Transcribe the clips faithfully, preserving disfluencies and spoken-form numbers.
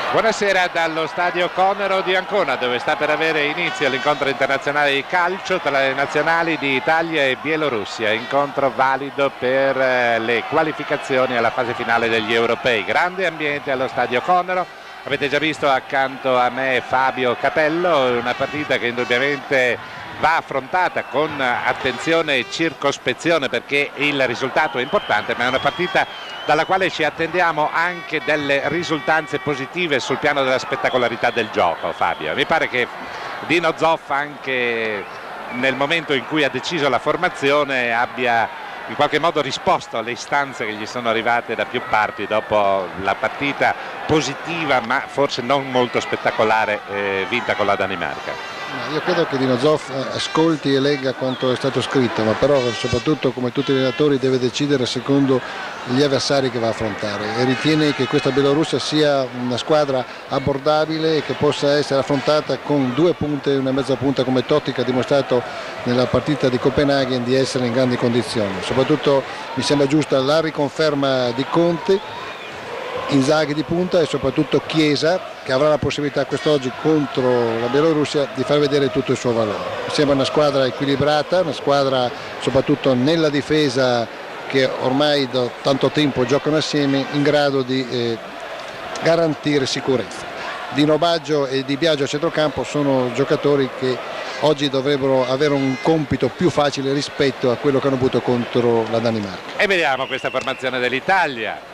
Buonasera dallo stadio Conero di Ancona, dove sta per avere inizio l'incontro internazionale di calcio tra le nazionali di Italia e Bielorussia, incontro valido per le qualificazioni alla fase finale degli europei. Grande ambiente allo stadio Conero, avete già visto accanto a me Fabio Capello, una partita che indubbiamente va affrontata con attenzione e circospezione perché il risultato è importante, ma è una partita dalla quale ci attendiamo anche delle risultanze positive sul piano della spettacolarità del gioco. Fabio, mi pare che Dino Zoff, anche nel momento in cui ha deciso la formazione, abbia in qualche modo risposto alle istanze che gli sono arrivate da più parti dopo la partita positiva ma forse non molto spettacolare eh, vinta con la Danimarca. Io credo che Dino Zoff ascolti e legga quanto è stato scritto, ma però soprattutto, come tutti gli allenatori, deve decidere secondo gli avversari che va a affrontare e ritiene che questa Bielorussia sia una squadra abbordabile e che possa essere affrontata con due punte e una mezza punta come Totti, che ha dimostrato nella partita di Copenaghen di essere in grandi condizioni. Soprattutto mi sembra giusta la riconferma di Conte, Inzaghi di punta e soprattutto Chiesa, che avrà la possibilità quest'oggi contro la Bielorussia di far vedere tutto il suo valore. Mi sembra una squadra equilibrata, una squadra soprattutto nella difesa che ormai da tanto tempo giocano assieme, in grado di eh, garantire sicurezza. Dino Baggio e Di Biagio a centrocampo sono giocatori che oggi dovrebbero avere un compito più facile rispetto a quello che hanno avuto contro la Danimarca. E vediamo questa formazione dell'Italia.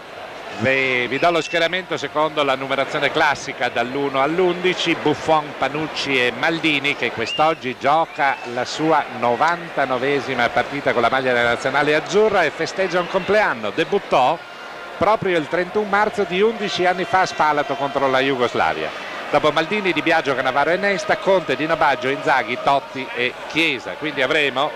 Vi, vi do lo schieramento secondo la numerazione classica dall'uno all'undici: Buffon, Panucci e Maldini, che quest'oggi gioca la sua novantanovesima partita con la maglia della nazionale azzurra e festeggia un compleanno. Debuttò proprio il trentuno marzo di undici anni fa a Spalato contro la Jugoslavia. Dopo Maldini, Di Biagio, Cannavaro e Nesta, Conte, Dino Baggio, Inzaghi, Totti e Chiesa. Quindi avremo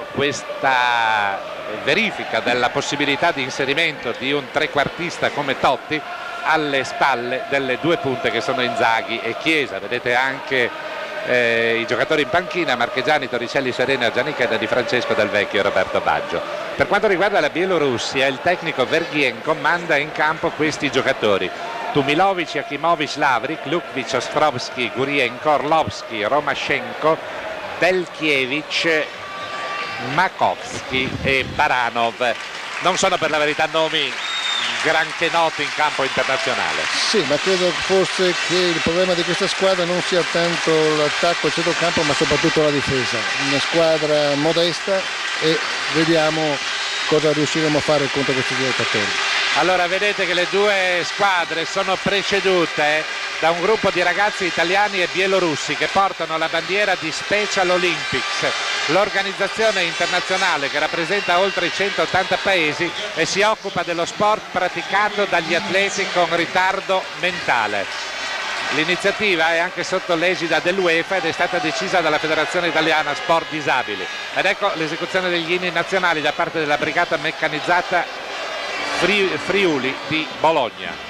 questa verifica della possibilità di inserimento di un trequartista come Totti alle spalle delle due punte che sono Inzaghi e Chiesa. Vedete anche eh, i giocatori in panchina: Marchegiani, Torricelli, Serena, Giannichedda, Di Francesco, Del Vecchio e Roberto Baggio. Per quanto riguarda la Bielorussia, il tecnico Verghienko manda in campo questi giocatori: Tumilovic, Jakimovic, Lavrik, Lukvic, Ostrovski, Gurienko, Orlovski, Romashenko, Belkiewicz, Makovsky e Baranov. Non sono per la verità nomi granché noti in campo internazionale. Sì, ma credo forse che il problema di questa squadra non sia tanto l'attacco al centrocampo, ma soprattutto la difesa. Una squadra modesta e vediamo cosa riusciremo a fare contro questi giocatori. Allora, vedete che le due squadre sono precedute da un gruppo di ragazzi italiani e bielorussi che portano la bandiera di Special Olympics, l'organizzazione internazionale che rappresenta oltre centottanta paesi e si occupa dello sport praticato dagli atleti con ritardo mentale. L'iniziativa è anche sotto l'egida dell'UEFA ed è stata decisa dalla Federazione Italiana Sport Disabili. Ed ecco l'esecuzione degli inni nazionali da parte della brigata meccanizzata Friuli di Bologna.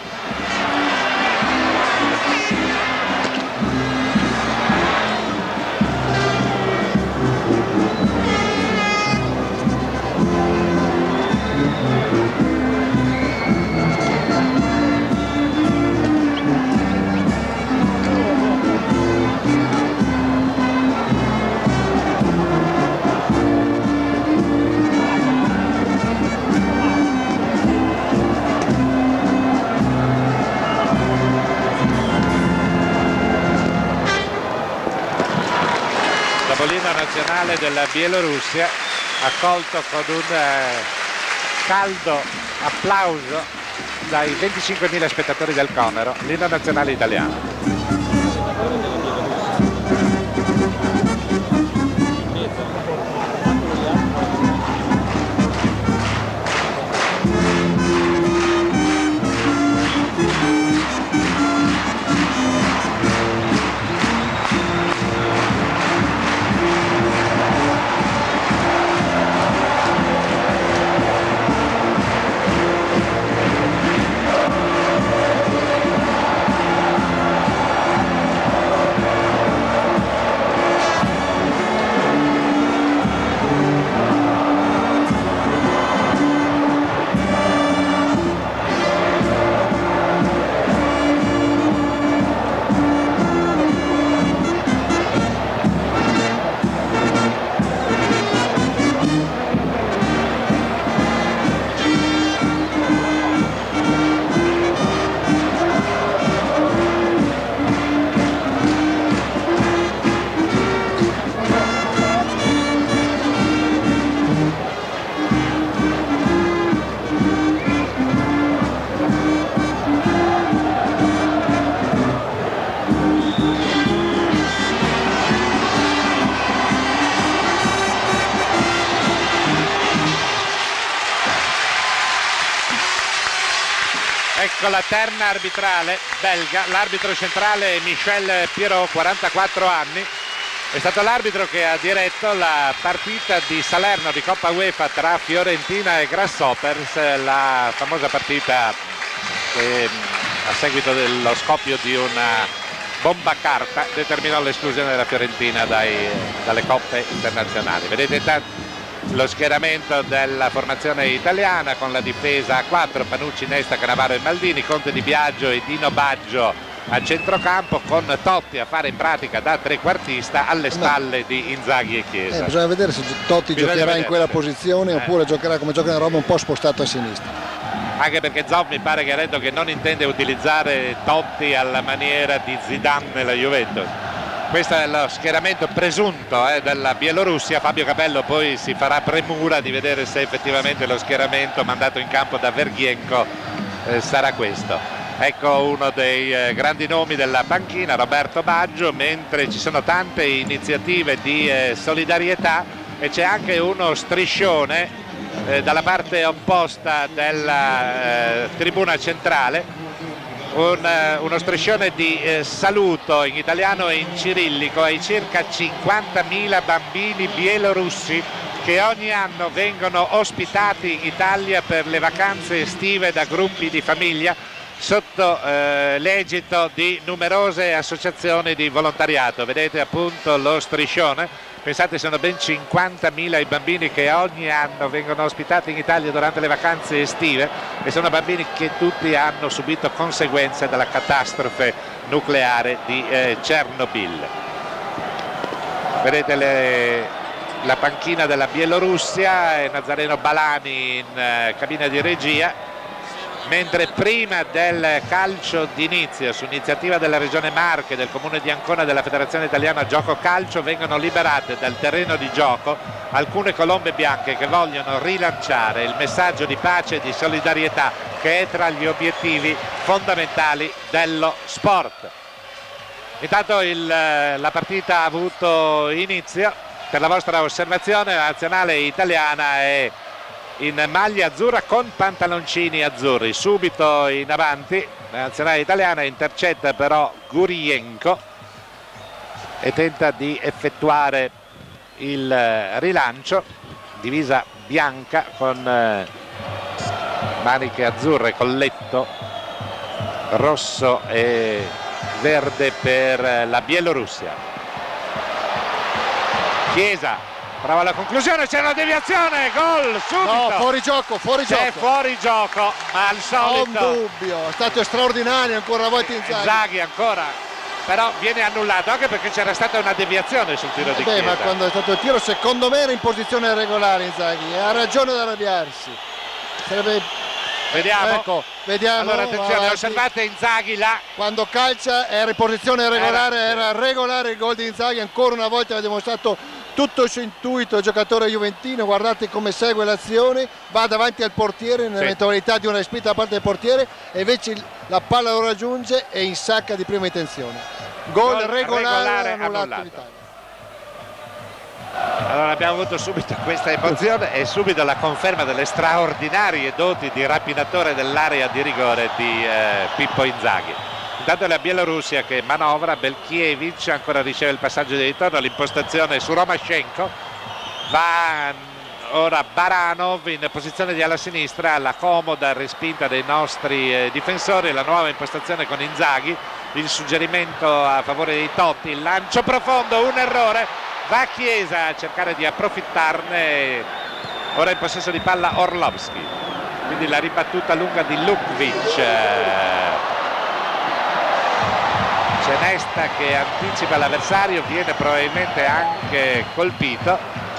L'inno nazionale della Bielorussia, accolto con un eh, caldo applauso dai venticinquemila spettatori del Conero, l'inno nazionale italiano. Ecco la terna arbitrale belga, l'arbitro centrale è Michel Pierrot, quarantaquattro anni, è stato l'arbitro che ha diretto la partita di Salerno di Coppa UEFA tra Fiorentina e Grasshoppers, la famosa partita che a seguito dello scoppio di una bomba carta determinò l'esclusione della Fiorentina dai, dalle coppe internazionali. Vedete intanto lo schieramento della formazione italiana con la difesa a quattro, Panucci, Nesta, Cannavaro e Maldini, Conte Di Biagio e Dino Baggio a centrocampo, con Totti a fare in pratica da trequartista alle spalle di Inzaghi e Chiesa. Eh, bisogna vedere se Totti Bisogna giocherà vedere, in quella sì. posizione eh. oppure giocherà come gioca in Roma, un po' spostato a sinistra. Anche perché Zoff mi pare che ha detto che non intende utilizzare Totti alla maniera di Zidane nella Juventus. Questo è lo schieramento presunto eh, della Bielorussia. Fabio Capello poi si farà premura di vedere se effettivamente lo schieramento mandato in campo da Verghienko eh, sarà questo. Ecco uno dei eh, grandi nomi della panchina, Roberto Baggio, mentre ci sono tante iniziative di eh, solidarietà e c'è anche uno striscione eh, dalla parte opposta della eh, tribuna centrale. Un, uno striscione di eh, saluto in italiano e in cirillico ai circa cinquantamila bambini bielorussi che ogni anno vengono ospitati in Italia per le vacanze estive da gruppi di famiglia sotto eh, l'egito di numerose associazioni di volontariato. Vedete appunto lo striscione. Pensate, sono ben cinquantamila i bambini che ogni anno vengono ospitati in Italia durante le vacanze estive e sono bambini che tutti hanno subito conseguenze dalla catastrofe nucleare di eh, Chernobyl. Vedete le, la panchina della Bielorussia e Nazareno Balani in eh, cabina di regia. Mentre prima del calcio d'inizio, su iniziativa della Regione Marche, del Comune di Ancona e della Federazione Italiana Gioco Calcio, vengono liberate dal terreno di gioco alcune colombe bianche che vogliono rilanciare il messaggio di pace e di solidarietà che è tra gli obiettivi fondamentali dello sport. Intanto il, la partita ha avuto inizio. Per la vostra osservazione, la nazionale italiana è in maglia azzurra con pantaloncini azzurri, subito in avanti la nazionale italiana, intercetta però Gurienko e tenta di effettuare il rilancio, divisa bianca con maniche azzurre, colletto rosso e verde per la Bielorussia. Chiesa prova la conclusione, c'è una deviazione, gol subito. No, fuori gioco, fuori gioco. C'è fuori gioco, ma al solito. Non dubbio, è stato straordinario ancora una volta Inzaghi. Inzaghi ancora, però viene annullato anche perché c'era stata una deviazione sul tiro di Beh, Chiesa. ma quando è stato il tiro, secondo me era in posizione regolare Inzaghi, ha ragione ad arrabbiarsi. Sarebbe... Vediamo. Ecco, vediamo. Allora attenzione, avanti. osservate Inzaghi là. Quando calcia era in posizione regolare, Era, era regolare il gol di Inzaghi, ancora una volta ha dimostrato tutto il suo intuito il giocatore juventino. Guardate come segue l'azione, va davanti al portiere nell'eventualità di una respinta da parte del portiere e invece la palla lo raggiunge e insacca di prima intenzione. Gol, Gol regolare, regolare annullato annullato. l'Italia. Allora abbiamo avuto subito questa emozione e subito la conferma delle straordinarie doti di rapinatore dell'area di rigore di eh, Pippo Inzaghi. Intanto la Bielorussia che manovra, Belkiewicz ancora riceve il passaggio di ritorno, l'impostazione su Romashenko, va ora Baranov in posizione di ala sinistra, la comoda respinta dei nostri eh, difensori, la nuova impostazione con Inzaghi, il suggerimento a favore dei Totti, il lancio profondo, un errore. Va Chiesa a cercare di approfittarne, ora in possesso di palla Orlovski, quindi la ribattuta lunga di Lukvic, c'è Nesta che anticipa l'avversario, viene probabilmente anche colpito,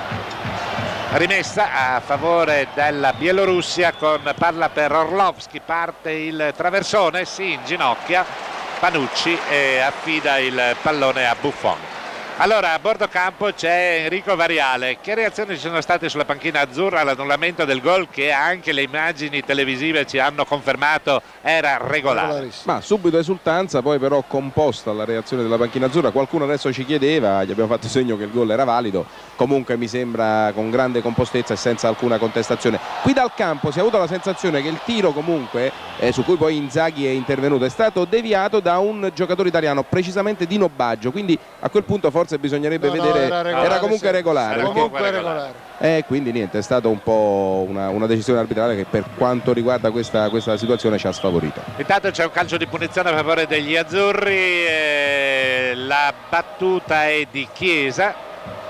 rimessa a favore della Bielorussia con palla per Orlovski, parte il traversone, si inginocchia Panucci e affida il pallone a Buffon. Allora a bordo campo c'è Enrico Variale. Che reazioni ci sono state sulla panchina azzurra all'annullamento del gol che anche le immagini televisive ci hanno confermato era regolare? Ma subito esultanza, poi però composta la reazione della panchina azzurra. Qualcuno adesso ci chiedeva, gli abbiamo fatto segno che il gol era valido, comunque mi sembra con grande compostezza e senza alcuna contestazione. Qui dal campo si è avuta la sensazione che il tiro comunque eh, su cui poi Inzaghi è intervenuto, è stato deviato da un giocatore italiano, precisamente Dino Baggio, quindi a quel punto forse bisognerebbe No, no, vedere, era regolare, era comunque sì. regolare, Era perché- comunque regolare. eh, quindi niente, è stata un po' una, una decisione arbitrale che per quanto riguarda questa, questa situazione ci ha sfavorito. Intanto c'è un calcio di punizione a favore degli azzurri, e la battuta è di Chiesa.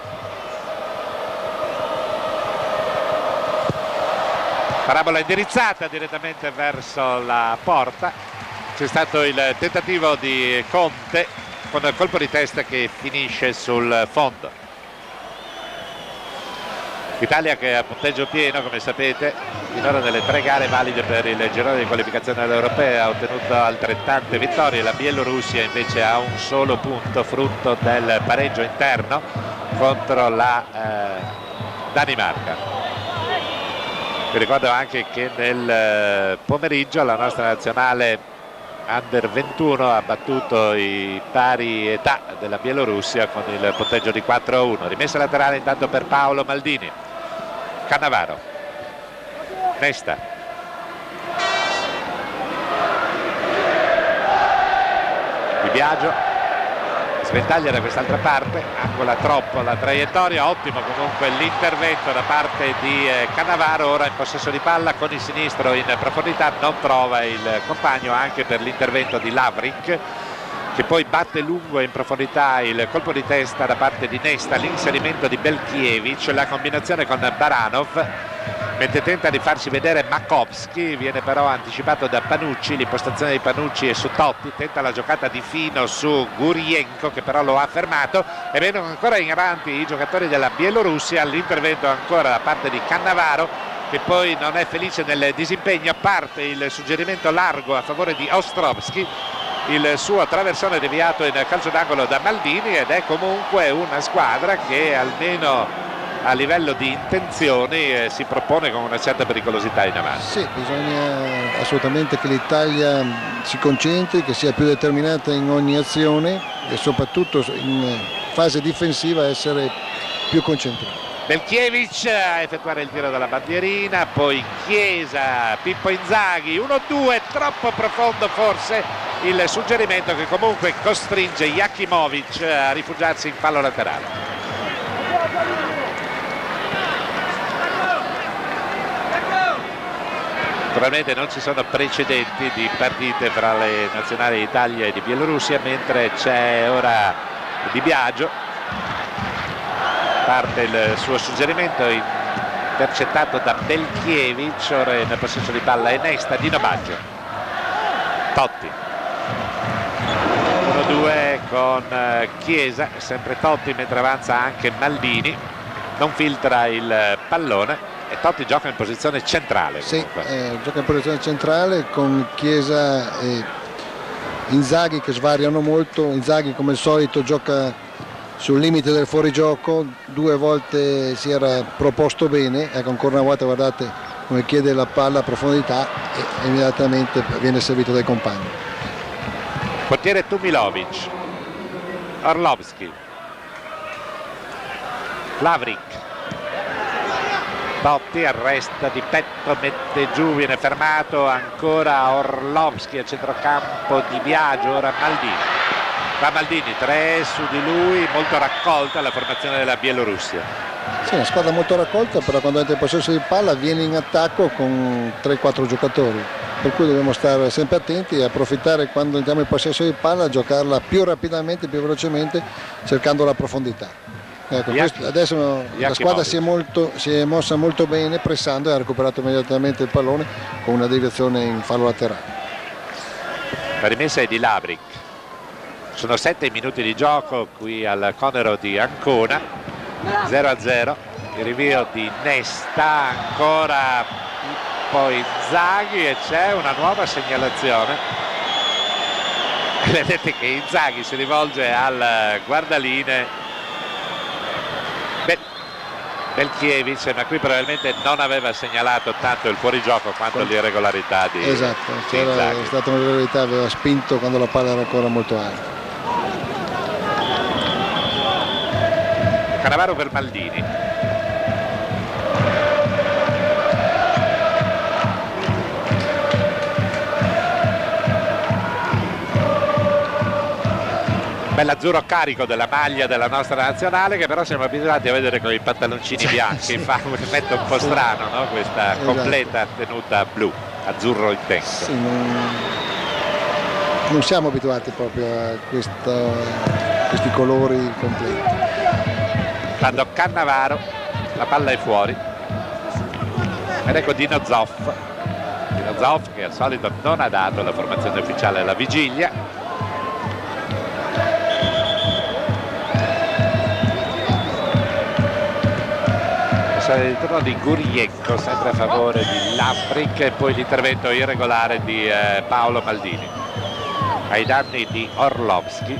Parabola indirizzata direttamente verso la porta. C'è stato il tentativo di Conte con il colpo di testa che finisce sul fondo. L'Italia, che ha punteggio pieno, come sapete, finora nelle tre gare valide per il girone di qualificazione all'Europea, ha ottenuto altrettante vittorie. La Bielorussia invece ha un solo punto, frutto del pareggio interno contro la eh, Danimarca. Vi ricordo anche che nel pomeriggio la nostra nazionale under ventuno ha battuto i pari età della Bielorussia con il punteggio di quattro a uno. Rimessa laterale intanto per Paolo Maldini. Cannavaro, Nesta, Di Biagio, sventaglia da quest'altra parte, angola troppo la traiettoria. Ottimo comunque l'intervento da parte di eh, Cannavaro, ora in possesso di palla con il sinistro in profondità, non trova il compagno anche per l'intervento di Lavric, che poi batte lungo in profondità il colpo di testa da parte di Nesta, l'inserimento di Belkiewicz, la combinazione con Baranov, mentre tenta di farsi vedere Makovsky, viene però anticipato da Panucci. L'impostazione di Panucci è su Totti, tenta la giocata di fino su Gurienko, che però lo ha fermato, e vengono ancora in avanti i giocatori della Bielorussia. L'intervento ancora da parte di Cannavaro, che poi non è felice nel disimpegno. Parte il suggerimento largo a favore di Ostrovsky, il suo traversone deviato in calcio d'angolo da Maldini, ed è comunque una squadra che almeno a livello di intenzioni eh, si propone con una certa pericolosità in avanti. Sì, bisogna assolutamente che l'Italia si concentri, che sia più determinata in ogni azione e soprattutto in fase difensiva essere più concentrata. Belkiewicz a effettuare il tiro dalla bandierina, poi Chiesa, Pippo Inzaghi, uno due, troppo profondo forse il suggerimento, che comunque costringe Jakimovic a rifugiarsi in fallo laterale. Naturalmente non ci sono precedenti di partite fra le nazionali di Italia e di Bielorussia, mentre c'è ora Di Biagio, parte il suo suggerimento intercettato da Belkiewicz, ora in possesso di palla è Nesta, Dino Baggio, Totti, uno due con Chiesa, sempre Totti, mentre avanza anche Maldini, non filtra il pallone. E Totti gioca in posizione centrale. Sì, eh, gioca in posizione centrale con Chiesa e Inzaghi che svariano molto. Inzaghi, come al solito, gioca sul limite del fuorigioco, due volte si era proposto bene, ecco, ancora una volta guardate come chiede la palla a profondità e immediatamente viene servito dai compagni. Portiere Tumilovic, Orlovsky, Lavric, Totti arresta di petto, mette giù, viene fermato, ancora Orlovsky a centrocampo, Di Biagio, ora Maldini. Va Maldini, tre su di lui, molto raccolta la formazione della Bielorussia. Sì, una squadra molto raccolta, però quando entra in possesso di palla viene in attacco con tre quattro giocatori, per cui dobbiamo stare sempre attenti e approfittare quando entriamo in possesso di palla, giocarla più rapidamente, più velocemente, cercando la profondità. Ecco, questo, adesso la squadra si è, molto, si è mossa molto bene pressando e ha recuperato immediatamente il pallone con una deviazione in fallo laterale. La rimessa è di Lavric. Sono sette minuti di gioco qui al Conero di Ancona, zero a zero. Il rinvio di Nesta, ancora Pippo Inzaghi, e c'è una nuova segnalazione. Vedete che Inzaghi si rivolge al guardaline Belkiewicz, ma qui probabilmente non aveva segnalato tanto il fuorigioco quanto l'irregolarità di esatto, c'era stata un'irregolarità, aveva spinto quando la palla era ancora molto alta. Cannavaro per Maldini, bell'azzurro carico della maglia della nostra nazionale, che però siamo abituati a vedere con i pantaloncini bianchi, fa un effetto un po' strano, no? Questa completa tenuta blu, azzurro intenso. Sì, non, non siamo abituati proprio a questo, questi colori completi. Quando Cannavaro, la palla è fuori ed ecco Dino Zoff. Dino Zoff che al solito non ha dato la formazione ufficiale alla vigilia. Il turno di Gurienko, sempre a favore di Lapric, e poi l'intervento irregolare di eh, Paolo Maldini ai danni di Orlovski.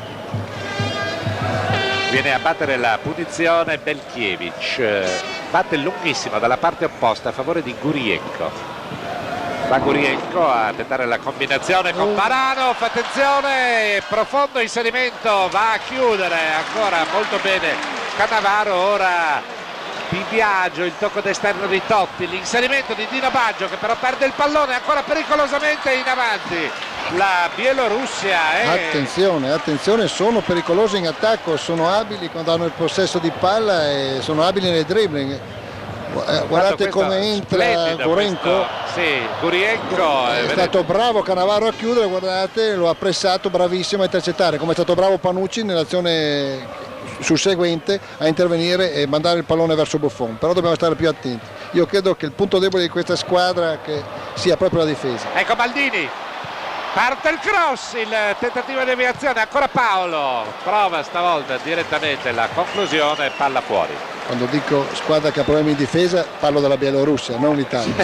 Viene a battere la punizione Belkiewicz, batte lunghissimo dalla parte opposta a favore di Gurienko. Va Gurienko a tentare la combinazione con Baranov, attenzione, profondo inserimento, va a chiudere ancora molto bene Cannavaro. Ora Di Biagio, il tocco d'esterno di Totti, l'inserimento di Dino Baggio che però perde il pallone ancora pericolosamente in avanti. La Bielorussia è... attenzione, attenzione, sono pericolosi in attacco, sono abili quando hanno il possesso di palla e sono abili nel dribbling. Guardate come entra Gurienko. Sì, Gurienko è, è stato bravo Cannavaro a chiudere, guardate, lo ha pressato, bravissimo a intercettare, come è stato bravo Panucci nell'azione susseguente a intervenire e mandare il pallone verso Buffon. Però dobbiamo stare più attenti. Io credo che il punto debole di questa squadra che sia proprio la difesa. Ecco Maldini, parte il cross, il tentativo di deviazione, ancora Paolo prova stavolta direttamente la conclusione, palla fuori. Quando dico squadra che ha problemi in difesa parlo della Bielorussia, non l'Italia.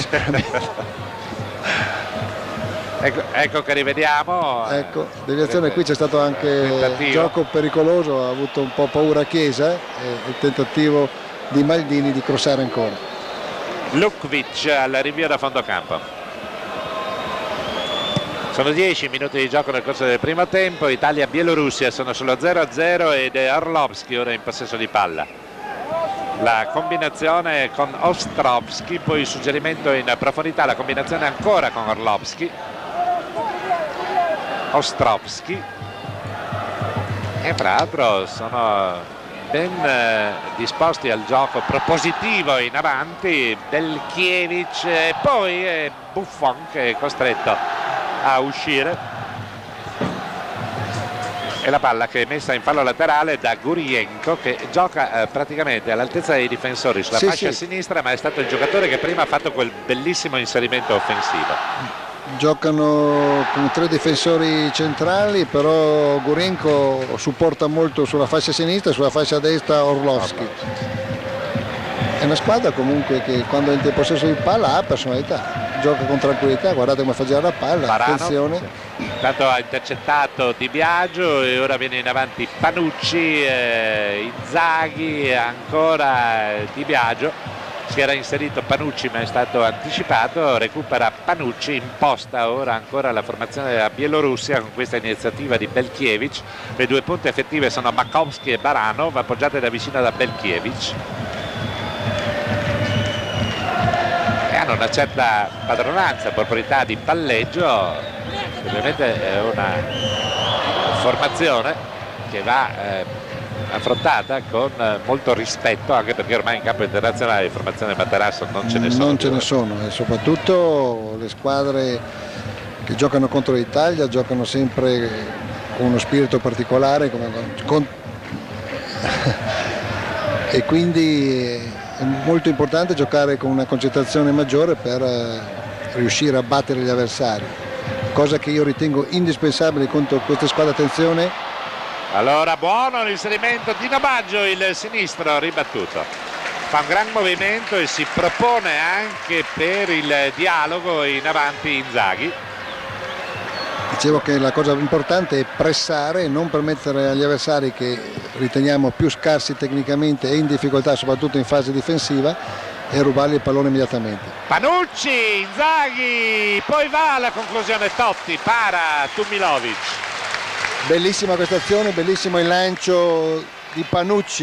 ecco, ecco che rivediamo. Ecco, deviazione, qui c'è stato anche tentativo. Gioco pericoloso, ha avuto un po' paura Chiesa, e il tentativo di Maldini di crossare ancora. Lukvic al rinvio da fondo campo. Sono dieci minuti di gioco nel corso del primo tempo, Italia-Bielorussia sono sullo zero a zero ed è Orlovski ora in possesso di palla. La combinazione con Ostrovski, poi il suggerimento in profondità, la combinazione ancora con Orlovski. Ostrovski. E tra l'altro sono ben eh, disposti al gioco propositivo in avanti Belkiewicz e poi eh, Buffon che è costretto a uscire, e la palla che è messa in fallo laterale da Gurienko che gioca eh, praticamente all'altezza dei difensori sulla sì, fascia sì. sinistra, ma è stato il giocatore che prima ha fatto quel bellissimo inserimento offensivo. Giocano con tre difensori centrali, però Gurienko supporta molto sulla fascia sinistra e sulla fascia destra Orlovski. È una squadra comunque che quando è in possesso di palla ha personalità, gioca con tranquillità, guardate come fa girare la palla. Baranov, attenzione. Intanto ha intercettato Di Biagio e ora viene in avanti Panucci, eh, Inzaghi, ancora Di Biagio. Si era inserito Panucci ma è stato anticipato, recupera Panucci, imposta ora ancora la formazione della Bielorussia con questa iniziativa di Belkiewicz. Le due punte effettive sono Makovsky e Baranov, appoggiate da vicino da Belkiewicz. Hanno una certa padronanza, proprietà di palleggio, ovviamente è una formazione che va eh, affrontata con eh, molto rispetto, anche perché ormai in campo internazionale di formazione Materasso non ce ne sono. Non ce ne sono, e soprattutto le squadre che giocano contro l'Italia giocano sempre con uno spirito particolare come, con, e quindi è molto importante giocare con una concentrazione maggiore per eh, riuscire a battere gli avversari, cosa che io ritengo indispensabile contro queste squadre. Attenzione, allora buono l'inserimento di Baggio, il sinistro ribattuto, fa un gran movimento e si propone anche per il dialogo in avanti Inzaghi. Dicevo che la cosa importante è pressare e non permettere agli avversari che riteniamo più scarsi tecnicamente e in difficoltà soprattutto in fase difensiva e rubargli il pallone immediatamente. Panucci, Inzaghi, poi va alla conclusione Totti, para Tumilovic. Bellissima questa azione, bellissimo il lancio di Panucci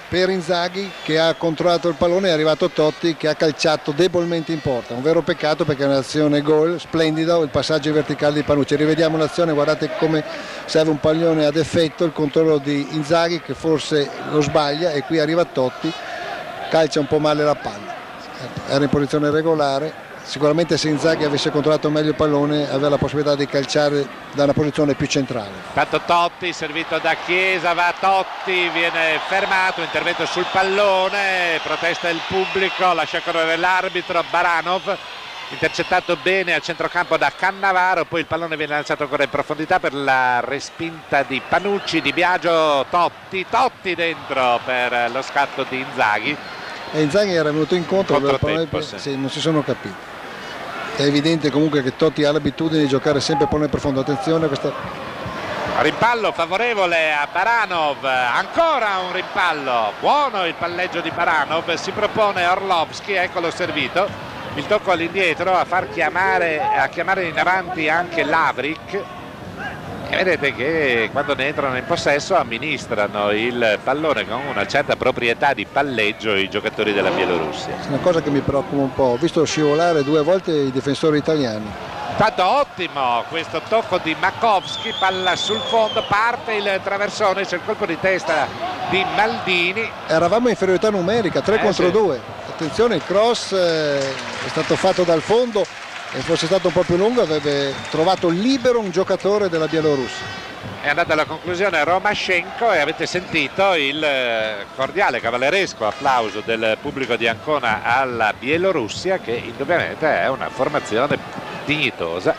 per Inzaghi, che ha controllato il pallone, è arrivato Totti che ha calciato debolmente in porta, un vero peccato perché è un'azione gol splendida, il passaggio verticale di Panucci. Rivediamo l'azione, guardate come serve un pallone ad effetto, il controllo di Inzaghi che forse lo sbaglia e qui arriva Totti, calcia un po' male la palla, era in posizione regolare. Sicuramente se Inzaghi avesse controllato meglio il pallone aveva la possibilità di calciare da una posizione più centrale. Tanto Totti, servito da Chiesa, va Totti, viene fermato, intervento sul pallone, protesta il pubblico, lascia correre l'arbitro. Baranov intercettato bene a centrocampo da Cannavaro, poi il pallone viene lanciato ancora in profondità per la respinta di Panucci, Di Biagio, Totti, Totti dentro per lo scatto di Inzaghi. E Inzaghi era venuto incontro, Controtempo, sì. sì. Sì, non si sono capiti. È evidente comunque che Totti ha l'abitudine di giocare sempre pallone profondo. Attenzione a questa... Rimpallo favorevole a Baranov, ancora un rimpallo, buono il palleggio di Baranov, si propone Orlovski, eccolo servito, il tocco all'indietro a far chiamare, a chiamare in avanti anche Lavric. E vedete che quando ne entrano in possesso amministrano il pallone con una certa proprietà di palleggio i giocatori della Bielorussia. È una cosa che mi preoccupa un po', ho visto scivolare due volte i difensori italiani. Tanto ottimo questo tocco di Makovsky, palla sul fondo, parte il traversone, c'è il colpo di testa di Maldini. Eravamo in inferiorità numerica, tre eh, contro sì. due. Attenzione, il cross eh, è stato fatto dal fondo e fosse stato un po' più lungo avrebbe trovato libero un giocatore della Bielorussia. È andata alla conclusione Romashenko e avete sentito il cordiale cavalleresco applauso del pubblico di Ancona alla Bielorussia, che indubbiamente è una formazione dignitosa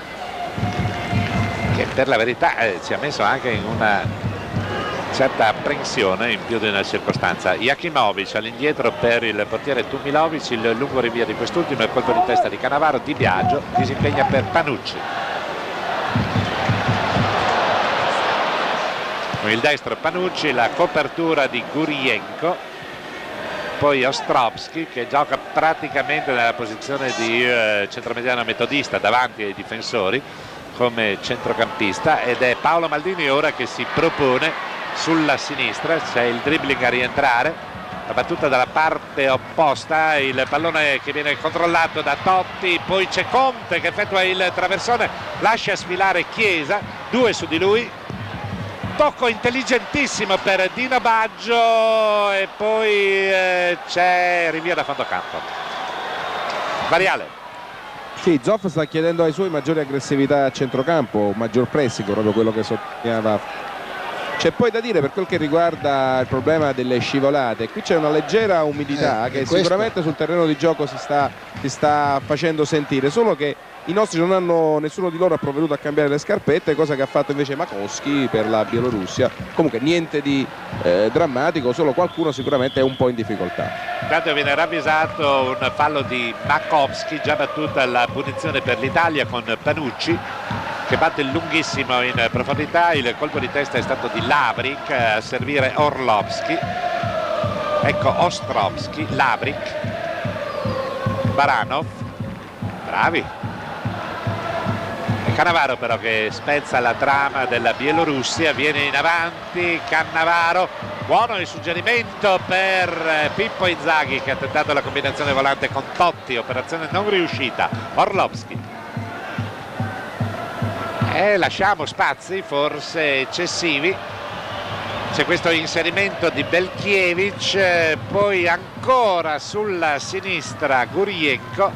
che per la verità eh, ci ha messo anche in una certa apprensione in più di una circostanza. Jakimovic all'indietro per il portiere Tumilovic, il lungo rinvio di quest'ultimo e il colpo di testa di Cannavaro. Di Biagio disimpegna per Panucci. Con il destro Panucci, la copertura di Gurienko, poi Ostrovsky che gioca praticamente nella posizione di eh, centromediano metodista davanti ai difensori come centrocampista, ed è Paolo Maldini ora che si propone sulla sinistra. C'è il dribbling a rientrare, la battuta dalla parte opposta, il pallone che viene controllato da Totti, poi c'è Conte che effettua il traversone, lascia sfilare Chiesa, due su di lui, tocco intelligentissimo per Dino Baggio e poi eh, c'è rinvio da fondo campo. Variale. Sì, Zoff sta chiedendo ai suoi maggiore aggressività a centrocampo, maggior pressing, proprio quello che sottolineava. C'è poi da dire per quel che riguarda il problema delle scivolate, qui c'è una leggera umidità eh, che questo... sicuramente sul terreno di gioco si sta, si sta facendo sentire, solo che i nostri non hanno, nessuno di loro ha provveduto a cambiare le scarpette, cosa che ha fatto invece Makovsky per la Bielorussia. Comunque niente di eh, drammatico, solo qualcuno sicuramente è un po' in difficoltà. Intanto viene ravvisato un fallo di Makovsky, già battuta la punizione per l'Italia con Panucci che batte lunghissimo in profondità. Il colpo di testa è stato di Lavric a servire Orlovski. Ecco Ostrovsky, Lavric, Baranov, bravi. E Cannavaro però che spezza la trama della Bielorussia, viene in avanti Cannavaro, buono il suggerimento per Pippo Inzaghi che ha tentato la combinazione volante con Totti, operazione non riuscita. Orlovski. E lasciamo spazi forse eccessivi, c'è questo inserimento di Belkiewicz, poi ancora sulla sinistra Gurienko.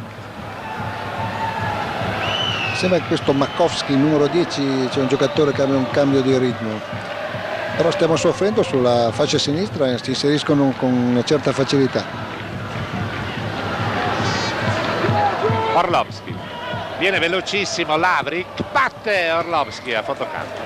Sembra che questo Makovsky numero dieci c'è un giocatore che ha un cambio di ritmo, però stiamo soffrendo sulla fascia sinistra e si inseriscono con una certa facilità. Orlovski, viene velocissimo Lavric, batte Orlovski a fotocampo.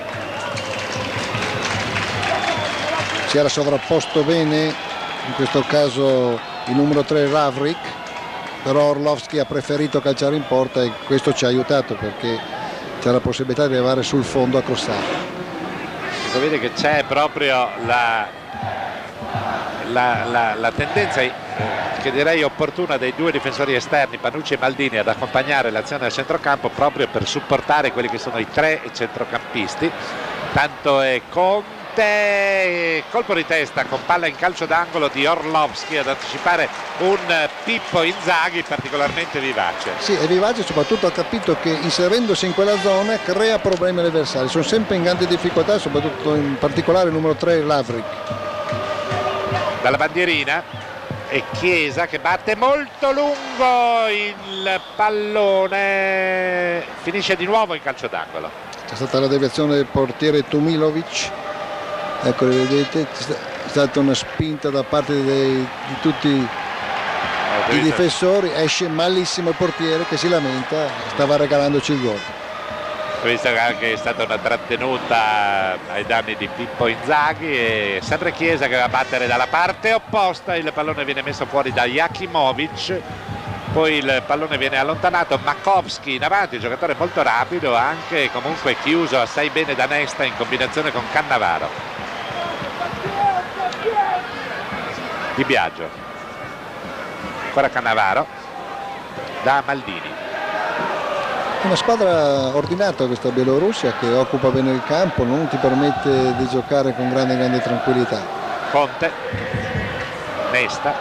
Si era sovrapposto bene in questo caso il numero tre Lavric, però Orlovski ha preferito calciare in porta e questo ci ha aiutato perché c'è la possibilità di arrivare sul fondo a crossare. Si vede che c'è proprio la, la, la, la tendenza eh, che direi opportuna dei due difensori esterni Panucci e Maldini ad accompagnare l'azione a centrocampo proprio per supportare quelli che sono i tre centrocampisti. Tanto è Conte Conte, colpo di testa con palla in calcio d'angolo di Orlovsky ad anticipare un Pippo Inzaghi particolarmente vivace. Sì, è vivace, soprattutto ha capito che inserendosi in quella zona crea problemi agli avversari, sono sempre in grandi difficoltà, soprattutto in particolare il numero tre Lavric. Dalla bandierina e Chiesa che batte molto lungo il pallone, finisce di nuovo in calcio d'angolo. C'è stata la deviazione del portiere Tumilovic, ecco, vedete, c'è stata una spinta da parte dei, di tutti i difensori, esce malissimo il portiere che si lamenta, stava regalandoci il gol. Questa che è stata una trattenuta ai danni di Pippo Inzaghi e sempre Chiesa che va a battere dalla parte opposta, il pallone viene messo fuori da Jakimovic, poi il pallone viene allontanato, Makovsky in avanti, il giocatore molto rapido, anche comunque chiuso assai bene da Nesta in combinazione con Cannavaro. Di Biagio, ancora Cannavaro, da Maldini. Una squadra ordinata questa Bielorussia che occupa bene il campo, non ti permette di giocare con grande grande tranquillità. Conte, Nesta,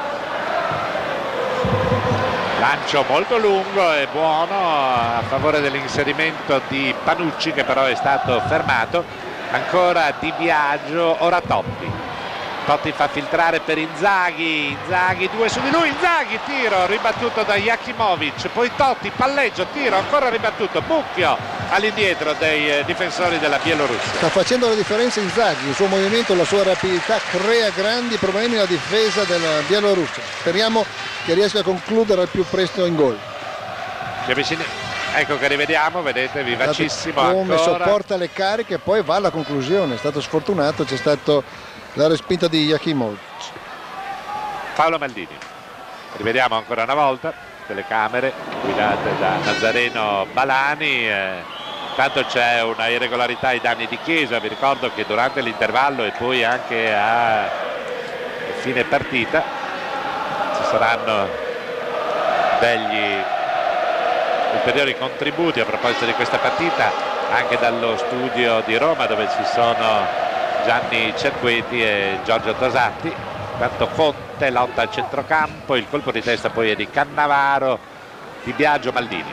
lancio molto lungo e buono a favore dell'inserimento di Panucci che però è stato fermato. Ancora Di Biagio, ora Totti. Totti fa filtrare per Inzaghi, Inzaghi due su di lui, Inzaghi tiro ribattuto da Jakimovic, poi Totti palleggio, tiro ancora ribattuto, Bucchio all'indietro dei eh, difensori della Bielorussia. Sta facendo la differenza Inzaghi, il suo movimento, la sua rapidità crea grandi problemi alla difesa della Bielorussia. Speriamo che riesca a concludere al più presto in gol. Si avvicina, ecco che rivediamo, vedete, vivacissimo come ancora. Sopporta le cariche e poi va alla conclusione, è stato sfortunato, c'è stato la respinta di Jakimovic. Paolo Maldini, rivediamo ancora una volta, telecamere guidate da Nazareno Balani, eh, tanto c'è una irregolarità ai danni di Chiesa, vi ricordo che durante l'intervallo e poi anche a fine partita ci saranno degli ulteriori contributi a proposito di questa partita anche dallo studio di Roma dove ci sono Gianni Cerqueti e Giorgio Tosatti. Tanto Conte lotta al centrocampo, il colpo di testa poi è di Cannavaro, Di Biagio, Maldini.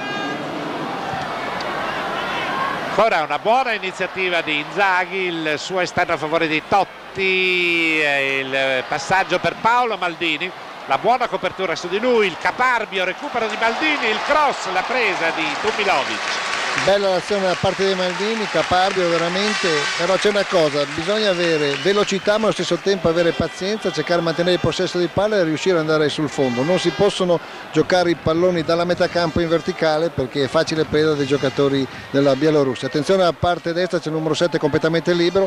Ancora una buona iniziativa di Inzaghi, il suo esterno a favore di Totti, il passaggio per Paolo Maldini, la buona copertura su di lui, il caparbio recupero di Maldini, il cross, la presa di Tumilovic. Bella l'azione da parte dei Maldini, caparbio veramente, però c'è una cosa, bisogna avere velocità ma allo stesso tempo avere pazienza, cercare di mantenere il possesso di palla e riuscire ad andare sul fondo. Non si possono giocare i palloni dalla metà campo in verticale perché è facile preda dei giocatori della Bielorussia. Attenzione alla parte destra, c'è il numero sette completamente libero.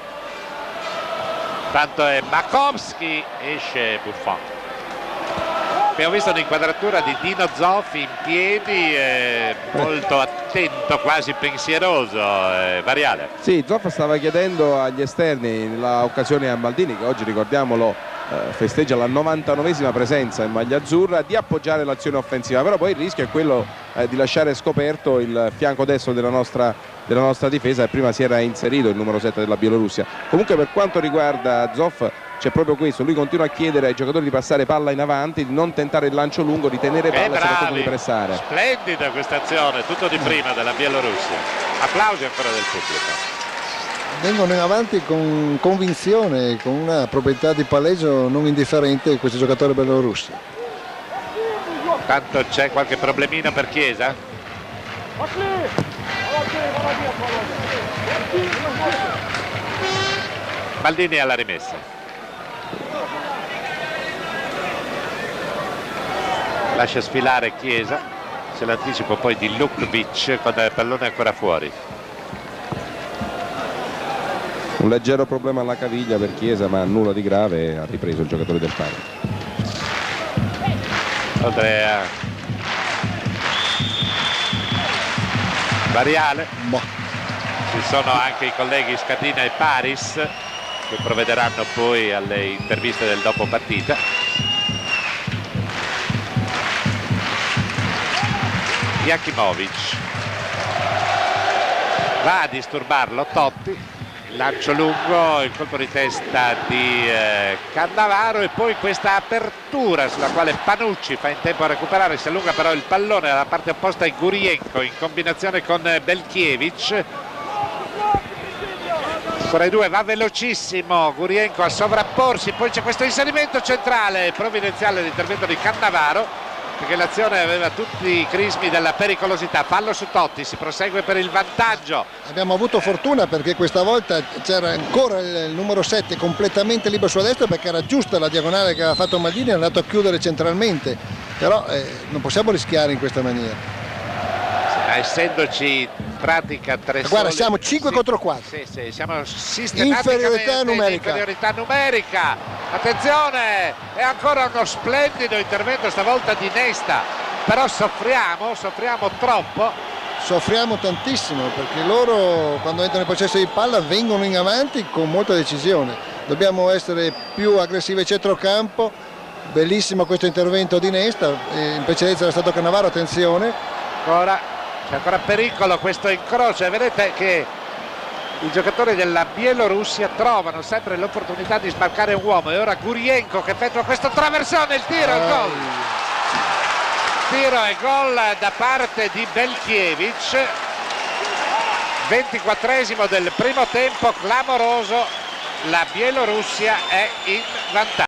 Tanto è Makovsky, esce Buffon. Abbiamo visto un'inquadratura di Dino Zoffi in piedi, eh, molto attento, quasi pensieroso, eh, Variale. Sì, Zoffi stava chiedendo agli esterni nell'occasione a Maldini, che oggi ricordiamolo eh, festeggia la novantanovesima presenza in maglia azzurra, di appoggiare l'azione offensiva, però poi il rischio è quello eh, di lasciare scoperto il fianco destro della nostra, della nostra difesa e prima si era inserito il numero sette della Bielorussia. Comunque per quanto riguarda Zoff c'è proprio questo, lui continua a chiedere ai giocatori di passare palla in avanti, di non tentare il lancio lungo, di tenere palla e soprattutto di pressare. Splendida questa azione, tutto di prima della Bielorussia. Applausi ancora del pubblico. Vengono in avanti con convinzione, con una proprietà di palleggio non indifferente questi giocatori belorussi. Tanto c'è qualche problemino per Chiesa? Maldini alla rimessa. Lascia sfilare Chiesa, c'è l'anticipo poi di Lukvic con il pallone ancora fuori. Un leggero problema alla caviglia per Chiesa ma nulla di grave, ha ripreso il giocatore del Parma. Oltre a Variale Boh. ci sono anche i colleghi Scardina e Paris che provvederanno poi alle interviste del dopo partita. Jakimovic va a disturbarlo Totti, lancio lungo, il colpo di testa di eh, Cannavaro e poi questa apertura sulla quale Panucci fa in tempo a recuperare, si allunga però il pallone dalla parte opposta è Gurienko in combinazione con Belkiewicz. Ancora i due, va velocissimo Gurienko a sovrapporsi, poi c'è questo inserimento centrale provvidenziale, l'intervento di Cannavaro, perché l'azione aveva tutti i crismi della pericolosità. Fallo su Totti, si prosegue per il vantaggio. Abbiamo avuto fortuna perché questa volta c'era ancora il numero sette completamente libero sulla destra, perché era giusta la diagonale che aveva fatto Maldini, è andato a chiudere centralmente, però eh, non possiamo rischiare in questa maniera. Ma essendoci in pratica tre Guarda, soli, siamo cinque sì, contro quattro. Sì, sì, siamo sistematicamente inferiorità numerica. in inferiorità numerica. Attenzione, è ancora uno splendido intervento stavolta di Nesta, però soffriamo, soffriamo troppo. Soffriamo tantissimo perché loro quando entrano in possesso di palla vengono in avanti con molta decisione. Dobbiamo essere più aggressivi a centrocampo. Bellissimo questo intervento di Nesta, in precedenza era stato Cannavaro, attenzione. Ancora c'è ancora pericolo questo incrocio e vedete che i giocatori della Bielorussia trovano sempre l'opportunità di smarcare un uomo e ora Gurienko che effettua questo traversone, il tiro, il gol. Tiro e gol da parte di Belkiewicz. ventiquattresimo del primo tempo, clamoroso, la Bielorussia è in vantaggio.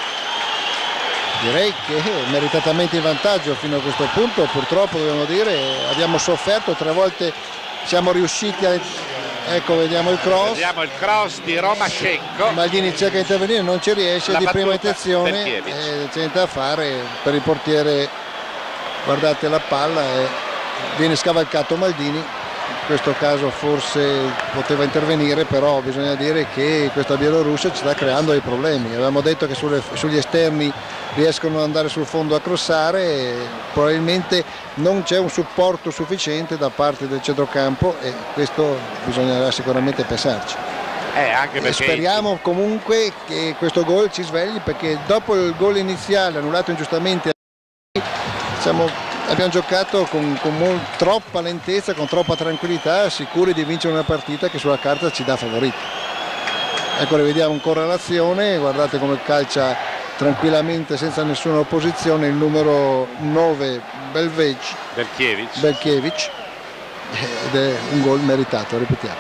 Direi che meritatamente in vantaggio fino a questo punto, purtroppo dobbiamo dire, abbiamo sofferto, tre volte siamo riusciti a... Ecco, vediamo il cross. Vediamo il cross di Romashchenko. Maldini cerca di intervenire, non ci riesce, La di prima battuta intenzione, e c'è niente da fare per il portiere. Guardate la palla e viene scavalcato Maldini. In questo caso forse poteva intervenire, però bisogna dire che questa Bielorussia ci sta creando dei problemi. Avevamo detto che sulle, sugli esterni riescono ad andare sul fondo a crossare e probabilmente non c'è un supporto sufficiente da parte del centrocampo e questo bisognerà sicuramente pensarci. Eh, anche perché... Speriamo comunque che questo gol ci svegli, perché dopo il gol iniziale annullato ingiustamente diciamo, abbiamo giocato con, con molt, troppa lentezza, con troppa tranquillità, sicuri di vincere una partita che sulla carta ci dà favorito. Ecco, rivediamo ancora l'azione, guardate come calcia tranquillamente senza nessuna opposizione il numero nove Belkiewicz, Belkiewicz. Belkiewicz ed è un gol meritato, ripetiamo.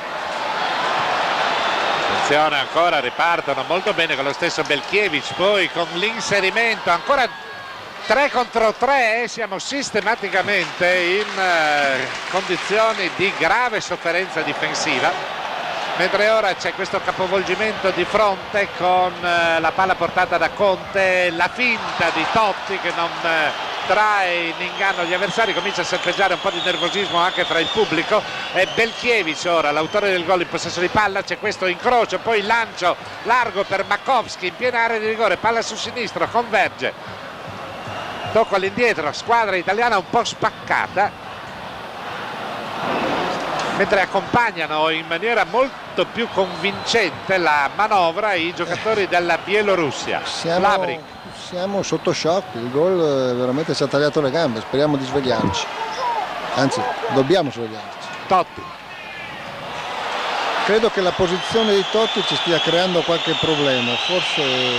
Attenzione, ancora ripartono molto bene con lo stesso Belkiewicz, poi con l'inserimento ancora tre contro tre, siamo sistematicamente in eh, condizioni di grave sofferenza difensiva. Mentre ora c'è questo capovolgimento di fronte con eh, la palla portata da Conte, la finta di Totti che non eh, trae in inganno gli avversari, comincia a serpeggiare un po' di nervosismo anche fra il pubblico e Belkiewicz ora l'autore del gol in possesso di palla, c'è questo incrocio, poi il lancio largo per Makovsky in piena area di rigore, palla su sinistro, converge, tocco all'indietro, squadra italiana un po' spaccata, mentre accompagnano in maniera molto più convincente la manovra i giocatori della Bielorussia. Siamo, siamo sotto shock, il gol veramente ci ha tagliato le gambe, speriamo di svegliarci, anzi dobbiamo svegliarci. Totti. Credo che la posizione di Totti ci stia creando qualche problema, forse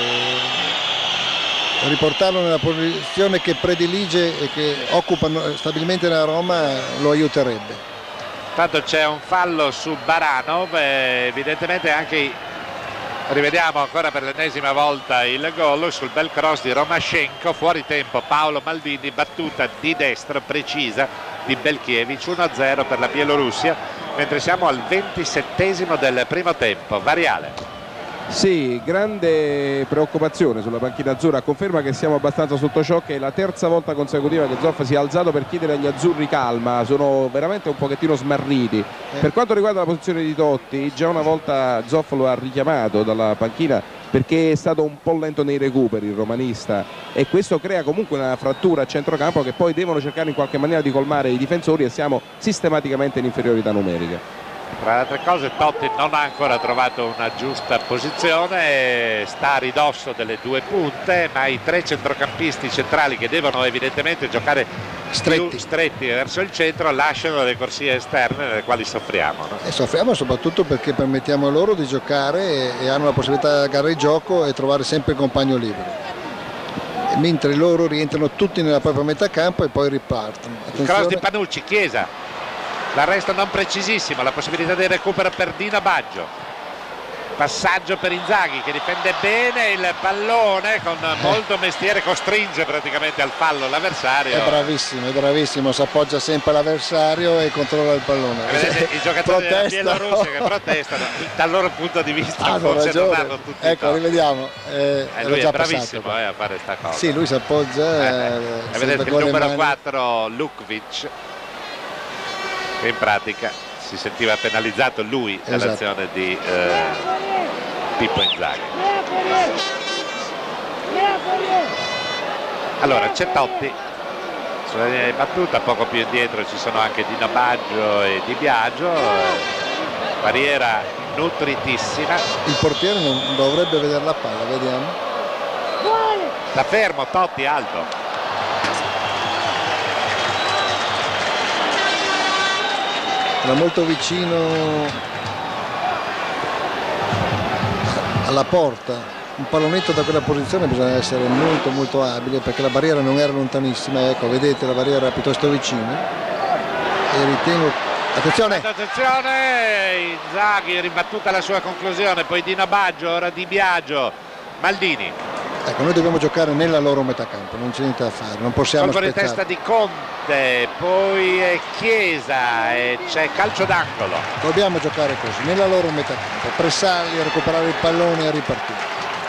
riportarlo nella posizione che predilige e che occupa stabilmente nella Roma lo aiuterebbe. Tanto c'è un fallo su Baranov, eh, evidentemente anche, rivediamo ancora per l'ennesima volta il gol sul bel cross di Romashchenko, fuori tempo Paolo Maldini, battuta di destra precisa di Belkiewicz, uno a zero per la Bielorussia, mentre siamo al ventisettesimo del primo tempo, variale. Sì, grande preoccupazione sulla panchina azzurra, conferma che siamo abbastanza sotto shock, è la terza volta consecutiva che Zoff si è alzato per chiedere agli azzurri calma, sono veramente un pochettino smarriti. Eh. Per quanto riguarda la posizione di Totti, già una volta Zoff lo ha richiamato dalla panchina perché è stato un po' lento nei recuperi il romanista e questo crea comunque una frattura a centrocampo che poi devono cercare in qualche maniera di colmare i difensori e siamo sistematicamente in inferiorità numerica. Tra le altre cose Totti non ha ancora trovato una giusta posizione, sta a ridosso delle due punte, ma i tre centrocampisti centrali che devono evidentemente giocare stretti. più stretti verso il centro lasciano le corsie esterne nelle quali soffriamo, no? E soffriamo soprattutto perché permettiamo loro di giocare e, e hanno la possibilità di agarrare il gioco e trovare sempre il compagno libero, e mentre loro rientrano tutti nella propria metà campo e poi ripartono. Il cross di Panucci, Chiesa, l'arresto non precisissimo, la possibilità di recupero per Dino Baggio, passaggio per Inzaghi che difende bene il pallone con molto mestiere, costringe praticamente al fallo l'avversario. È bravissimo, è bravissimo, si appoggia sempre all'avversario e controlla il pallone. Vedete i giocatori della Bielorussia che protestano, dal loro punto di vista ah, forse non hanno tutti. Ecco, rivediamo. Eh, eh, lui è bravissimo eh, a fare sta cosa. Sì, lui si appoggia. Eh, eh. Vedete il numero quattro Lukvic, che in pratica si sentiva penalizzato lui nell'azione esatto. di eh, Pippo Inzaghi. Allora c'è Totti sulla linea di battuta, poco più indietro ci sono anche Dino Baggio e Di Biagio, barriera nutritissima. Il portiere non dovrebbe vedere la palla, vediamo. Da fermo Totti alto. Era molto vicino alla porta, un pallonetto da quella posizione bisogna essere molto molto abile perché la barriera non era lontanissima, ecco, vedete la barriera era piuttosto vicina e ritengo, attenzione attenzione, Inzaghi ribattuta la sua conclusione, poi Dino Baggio, ora Di Biagio, Maldini. Ecco, noi dobbiamo giocare nella loro metà campo, non c'è niente da fare, non possiamo colpo aspettare. di testa di Conte, poi è Chiesa e c'è calcio d'angolo. Dobbiamo giocare così, nella loro metà campo, pressarli, recuperare il pallone e ripartire.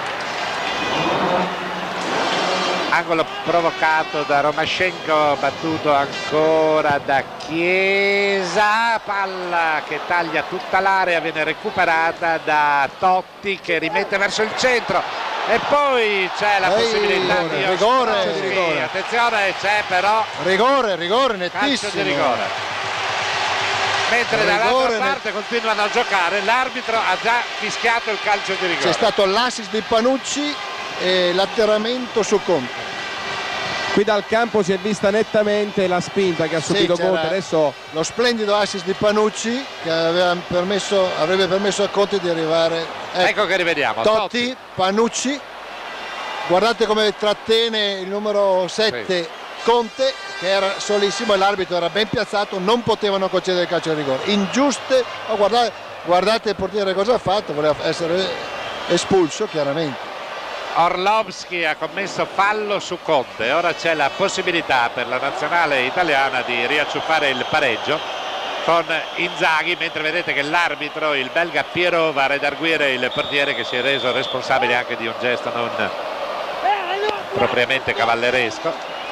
Angolo provocato da Romashenko, battuto ancora da Chiesa, palla che taglia tutta l'area, viene recuperata da Totti che rimette verso il centro. E poi c'è la Ehi, possibilità rigore, di rigore, sì, rigore. Attenzione, c'è però rigore, rigore calcio nettissimo. di rigore. Mentre dall'altra parte continuano a giocare, l'arbitro ha già fischiato il calcio di rigore. C'è stato l'assist di Panucci e l'atterramento su Conte. Qui dal campo si è vista nettamente la spinta che ha subito sì, Conte. Adesso lo splendido assist di Panucci che aveva permesso, avrebbe permesso a Conte di arrivare. Ecco, ecco che rivediamo Totti, Totti, Panucci, guardate come trattiene il numero sette sì. Conte che era solissimo e l'arbitro era ben piazzato, non potevano concedere il calcio di rigore. Ingiuste, oh, guardate, guardate il portiere cosa ha fatto, voleva essere espulso chiaramente. Orlovsky ha commesso fallo su Conte, ora c'è la possibilità per la nazionale italiana di riacciuffare il pareggio con Inzaghi, mentre vedete che l'arbitro, il belga Piero, va a redarguire il portiere che si è reso responsabile anche di un gesto non propriamente cavalleresco.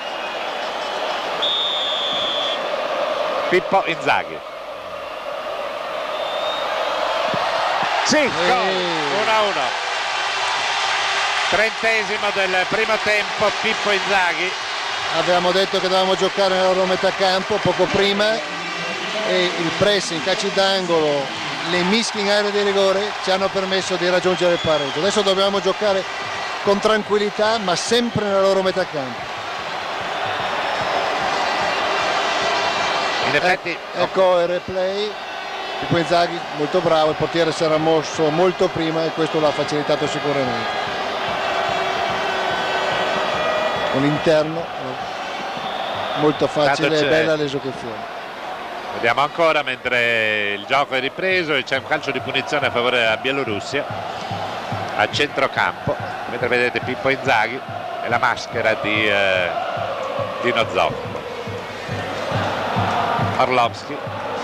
Pippo Inzaghi. Sì, uno a uno. Trentesimo del primo tempo, Pippo Inzaghi. Avevamo detto che dovevamo giocare nella loro metà campo poco prima e il pressing, calci d'angolo, le mischie in area di rigore ci hanno permesso di raggiungere il pareggio. Adesso dobbiamo giocare con tranquillità ma sempre nella loro metà campo. In effetti, eh, ecco il replay. Pippo Inzaghi molto bravo, il portiere si era mosso molto prima e questo l'ha facilitato sicuramente. Un interno molto facile e bella l'esecuzione. Vediamo ancora mentre il gioco è ripreso e c'è un calcio di punizione a favore della Bielorussia a centrocampo, mentre vedete Pippo Inzaghi e la maschera di eh, Dino Zoff. Orlovsky,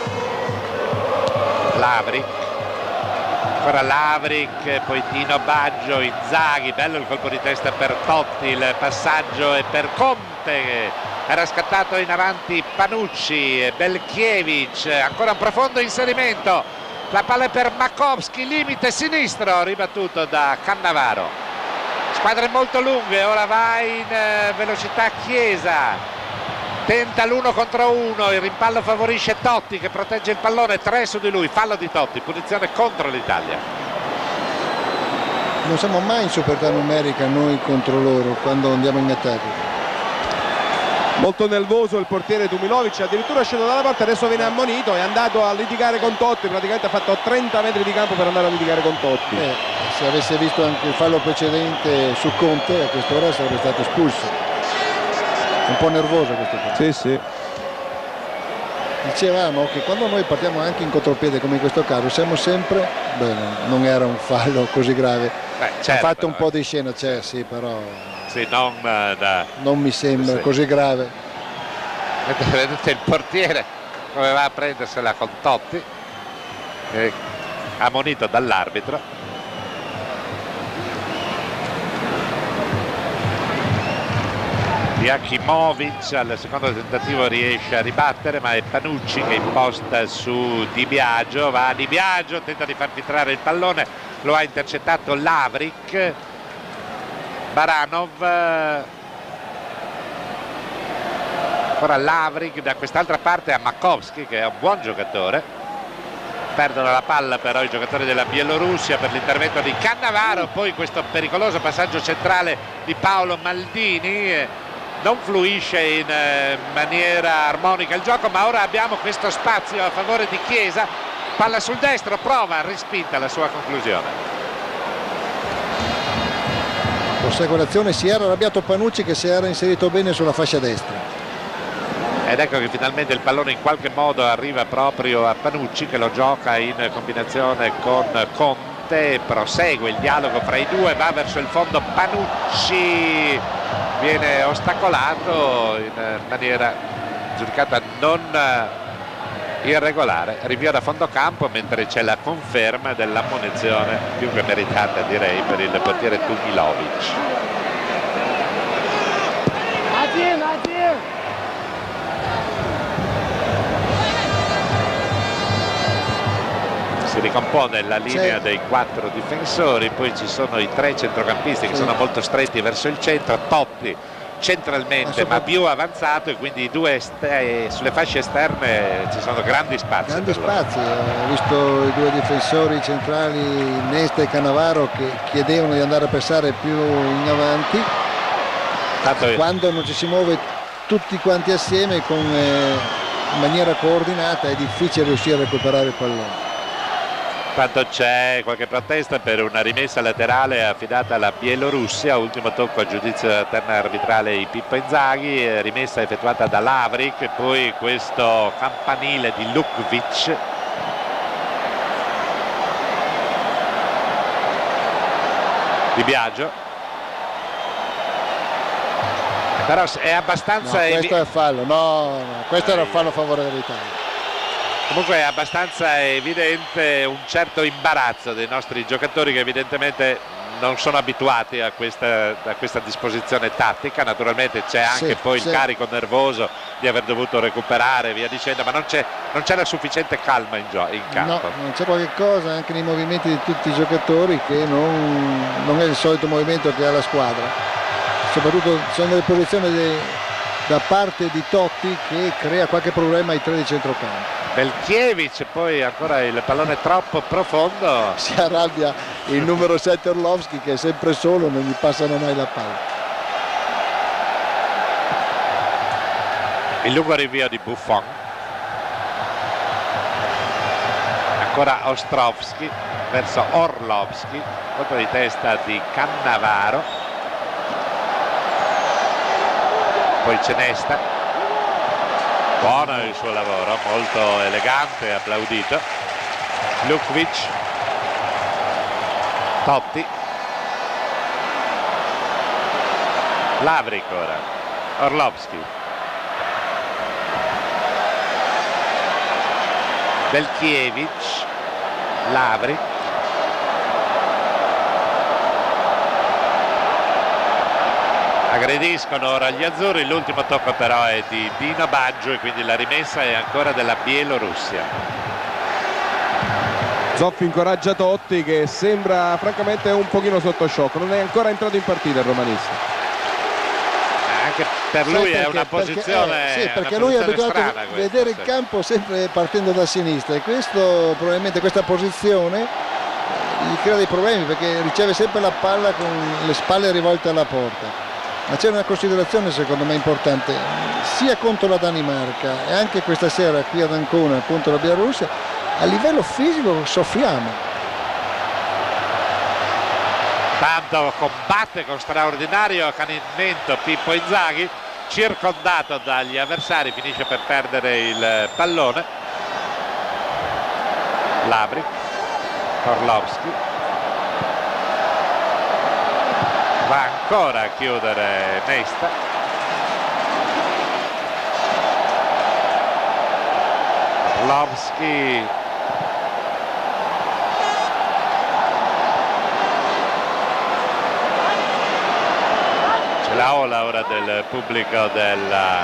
Lavric, ancora Lavric, poi Dino Baggio, Inzaghi, bello il colpo di testa per Totti, il passaggio è per Conte che era scattato in avanti Panucci e Belkiewicz, ancora un profondo inserimento, la palla è per Makovsky, limite sinistro, ribattuto da Cannavaro. Squadre molto lunghe, ora va in eh, velocità Chiesa, tenta l'uno contro uno, il rimpallo favorisce Totti che protegge il pallone, tre su di lui, fallo di Totti, punizione contro l'Italia. Non siamo mai in superiorità numerica noi contro loro quando andiamo in attacco. Molto nervoso il portiere Tumilovic, addirittura è sceso dalla parte, adesso viene ammonito, è andato a litigare con Totti, praticamente ha fatto trenta metri di campo per andare a litigare con Totti. Eh, se avesse visto anche il fallo precedente su Conte a quest'ora sarebbe stato espulso. Un po' nervoso questo punto. Sì, sì. Dicevamo che quando noi partiamo anche in contropiede come in questo caso siamo sempre, beh, non era un fallo così grave. Beh, certo, ha fatto un però, po' di scena, c'è, sì, però sì, non, uh, da... non mi sembra sì. così grave. Vedete il portiere come va a prendersela con Totti, eh, ammonito dall'arbitro. Jakimovic al secondo tentativo riesce a ribattere, ma è Panucci che imposta su Di Biagio, va Di Biagio, tenta di far filtrare il pallone, lo ha intercettato Lavric. Baranov, ora Lavric, da quest'altra parte a Makovsky che è un buon giocatore. Perdono la palla però i giocatori della Bielorussia per l'intervento di Cannavaro, poi questo pericoloso passaggio centrale di Paolo Maldini. Non fluisce in maniera armonica il gioco, ma ora abbiamo questo spazio a favore di Chiesa, palla sul destro, prova, respinta la sua conclusione. Prosegue l'azione, si era arrabbiato Panucci che si era inserito bene sulla fascia destra. Ed ecco che finalmente il pallone in qualche modo arriva proprio a Panucci che lo gioca in combinazione con Conte, prosegue il dialogo fra i due, va verso il fondo Panucci, viene ostacolato in maniera giudicata non irregolare, rinvio da fondo campo, mentre c'è la conferma dell'ammonizione più che meritata direi per il portiere Tumilovic. Si ricompone la linea dei quattro difensori, poi ci sono i tre centrocampisti che sì. sono molto stretti verso il centro, Totti centralmente ma più avanzato, e quindi i due sulle fasce esterne ci sono grandi spazi. Grandi spazi, ho visto i due difensori centrali Nesta e Cannavaro che chiedevano di andare a passare più in avanti. Tanto quando non ci si muove tutti quanti assieme con, eh, in maniera coordinata è difficile riuscire a recuperare il pallone. Tanto c'è qualche protesta per una rimessa laterale affidata alla Bielorussia, ultimo tocco a giudizio della terna arbitrale di Pippo Inzaghi, rimessa effettuata da Lavric, e poi questo campanile di Lukvic. Di Biagio, però è abbastanza... No, questo è fallo, no, no questo era il fallo a favore dell'Italia. Comunque è abbastanza evidente un certo imbarazzo dei nostri giocatori che evidentemente non sono abituati a questa, a questa disposizione tattica. Naturalmente c'è anche sì, poi sì. il carico nervoso di aver dovuto recuperare via dicendo, ma non c'è non c'è la sufficiente calma in, in campo. No, non c'è qualche cosa anche nei movimenti di tutti i giocatori che non, non è il solito movimento che ha la squadra. Soprattutto sono delle posizioni dei, da parte di Totti che crea qualche problema ai tre di centrocampo. Belkiewicz, poi ancora il pallone troppo profondo. Si arrabbia il numero sette Orlovski che è sempre solo, non gli passano mai la palla. Il lungo rinvio di Buffon. Ancora Ostrovski verso Orlovski, colpo di testa di Cannavaro. Poi c'è Nesta. Buono il suo lavoro, molto elegante, applaudito. Lukvic, Totti, Lavric ora, Orlovski, Belkiewicz, Lavric, aggrediscono ora gli azzurri, l'ultimo tocco però è di Dino Baggio e quindi la rimessa è ancora della Bielorussia. Zoffi incoraggia Totti che sembra francamente un pochino sotto shock, non è ancora entrato in partita il romanista. Anche per lui sì, perché, è una posizione perché, eh, sì, perché una lui è abituato a questa, vedere il campo sempre partendo da sinistra e questo probabilmente questa posizione gli crea dei problemi perché riceve sempre la palla con le spalle rivolte alla porta. Ma c'è una considerazione secondo me importante, sia contro la Danimarca e anche questa sera qui ad Ancona contro la Bielorussia, a livello fisico soffriamo. Tanto combatte con straordinario accanimento Pippo Inzaghi, circondato dagli avversari, finisce per perdere il pallone. Labri, Orlovski, va ancora a chiudere Nesta. Orlovski, c'è la ola ora del pubblico della,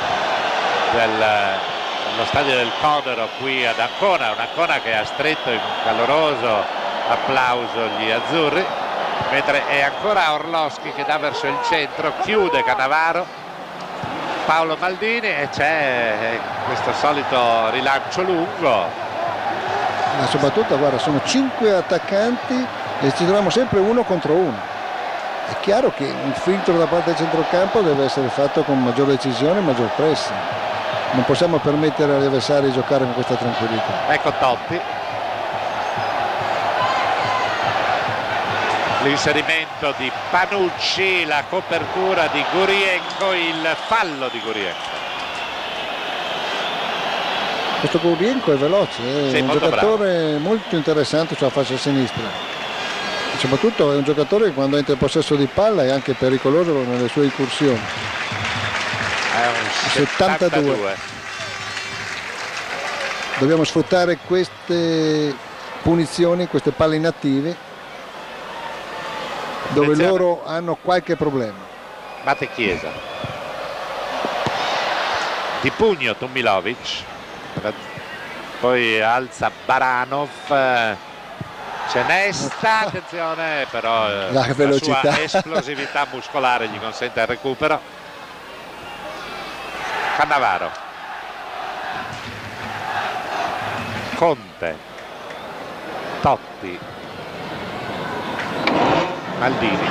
del lo stadio del Codero qui ad Ancona, un'Ancona che ha stretto in un caloroso applauso gli azzurri, mentre è ancora Orlovski che dà verso il centro, chiude Cannavaro, Paolo Maldini, e c'è questo solito rilancio lungo. Ma soprattutto guarda, sono cinque attaccanti e ci troviamo sempre uno contro uno. È chiaro che un filtro da parte del centrocampo deve essere fatto con maggior decisione e maggior pressing. Non possiamo permettere agli avversari di giocare con questa tranquillità. Ecco Totti, l'inserimento di Panucci, la copertura di Gurienko, il fallo di Gurienko. Questo Gurienko è veloce, è sì, un molto giocatore bravo, molto interessante sulla fascia sinistra. E soprattutto è un giocatore che quando entra in possesso di palla è anche pericoloso nelle sue incursioni. È un settantadue. settantadue. Dobbiamo sfruttare queste punizioni, queste palle inattive dove Attenzione. loro hanno qualche problema. Batte Chiesa, di pugno Tumilovic, poi alza Baranov, c'è Nesta, attenzione, però La la velocità. sua esplosività muscolare gli consente il recupero. Cannavaro, Conte, Totti, Maldini.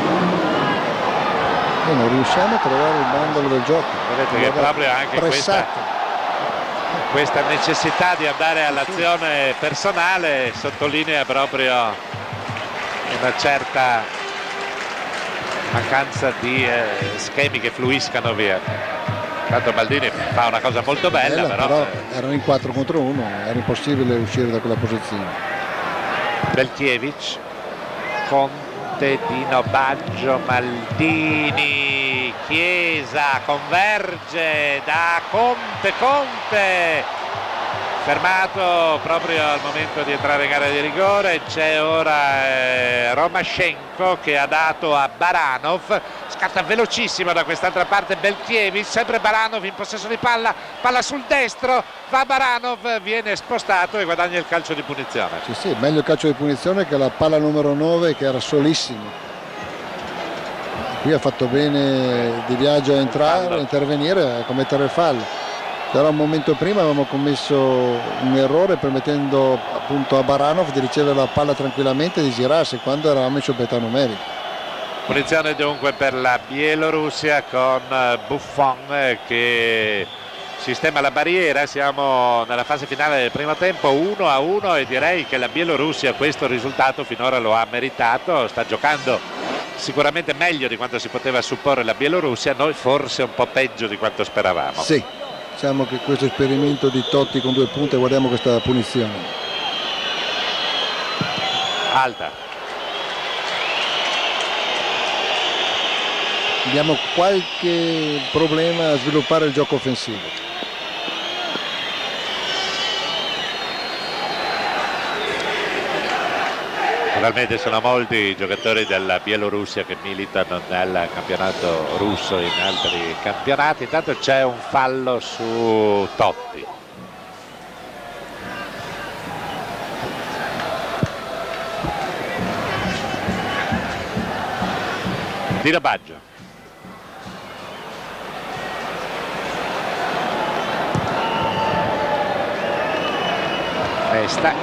E non riusciamo a trovare il bandolo del gioco. Vedete che proprio anche questa, questa necessità di andare all'azione personale sottolinea proprio una certa mancanza di eh, schemi che fluiscano via. Tanto Maldini fa una cosa molto bella, bella, però, però eh, erano in quattro contro uno, era impossibile uscire da quella posizione. Belkiewicz, Conte, Dino Baggio, Maldini, Chiesa, converge da Conte, Conte fermato proprio al momento di entrare in area di rigore. C'è ora eh, Romashenko che ha dato a Baranov, scatta velocissimo da quest'altra parte Belkiewicz, sempre Baranov in possesso di palla, palla sul destro, va Baranov, viene spostato e guadagna il calcio di punizione. Sì, sì, meglio il calcio di punizione che la palla numero nove che era solissimo. Qui ha fatto bene Di Biagio a entrare, a intervenire e a commettere il fallo. Però un momento prima avevamo commesso un errore permettendo appunto a Baranov di ricevere la palla tranquillamente e di girarsi quando eravamo in superiorità numerica. Punizione dunque per la Bielorussia con Buffon che sistema la barriera. Siamo nella fase finale del primo tempo, uno a uno, e direi che la Bielorussia questo risultato finora lo ha meritato. Sta giocando sicuramente meglio di quanto si poteva supporre la Bielorussia, noi forse un po' peggio di quanto speravamo. Sì, diciamo che questo esperimento di Totti con due punte, guardiamo questa punizione. Alta. Abbiamo qualche problema a sviluppare il gioco offensivo. Naturalmente sono molti i giocatori della Bielorussia che militano nel campionato russo e in altri campionati. Intanto c'è un fallo su Totti. Dino Baggio. Nesta.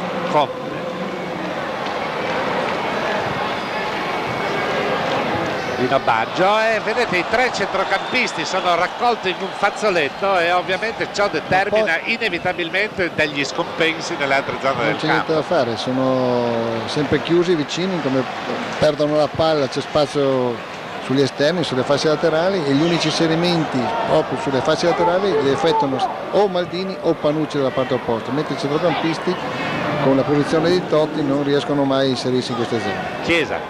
Conte. Dino Baggio, e vedete i tre centrocampisti sono raccolti in un fazzoletto e ovviamente ciò determina poi inevitabilmente degli scompensi nelle altre zone non del c'è niente campo. da fare, sono sempre chiusi vicini, come perdono la palla c'è spazio sugli esterni, sulle fasce laterali, e gli unici inserimenti proprio sulle fasce laterali li effettuano o Maldini o Panucci dalla parte opposta, mentre i centrocampisti con la posizione di Totti non riescono mai a inserirsi in queste zone. Chiesa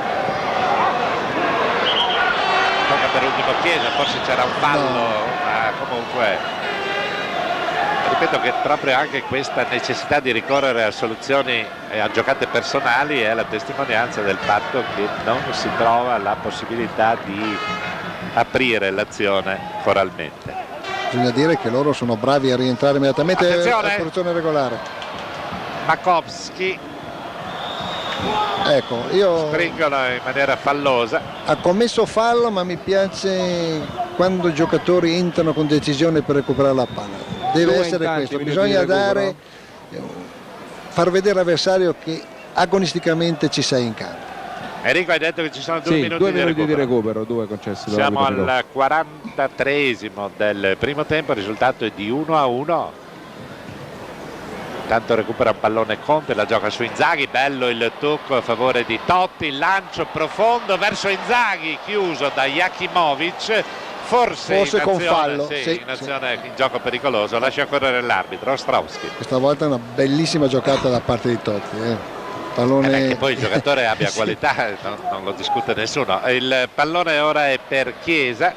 per ultimo Chiesa, forse c'era un fallo, no. Ma comunque ripeto che proprio anche questa necessità di ricorrere a soluzioni e a giocate personali è la testimonianza del fatto che non si trova la possibilità di aprire l'azione coralmente. Bisogna dire che loro sono bravi a rientrare immediatamente Attenzione. in posizione regolare. Makowski Ecco, io springono in maniera fallosa. Ha commesso fallo, ma mi piace quando i giocatori entrano con decisione per recuperare la palla. Deve Due essere intanti, questo, minuti bisogna di recupero. dare, far vedere all'avversario che agonisticamente ci sei in campo. Enrico, hai detto che ci sono due Sì, minuti, due di, minuti recupero. di recupero, due concessi. Siamo dall'arbitro. al quarantatreesimo del primo tempo, il risultato è di uno a uno. Intanto recupera un pallone Conte, la gioca su Inzaghi, bello il tocco a favore di Totti, il lancio profondo verso Inzaghi, chiuso da Jakimovic, forse, Forse in con azione, fallo, sì, sì, in azione in gioco pericoloso, lascia correre l'arbitro, Ostrowski. Questa volta è una bellissima giocata da parte di Totti. Eh. Pallone... Eh beh, che poi il giocatore abbia sì. qualità, non, non lo discute nessuno. Il pallone ora è per Chiesa.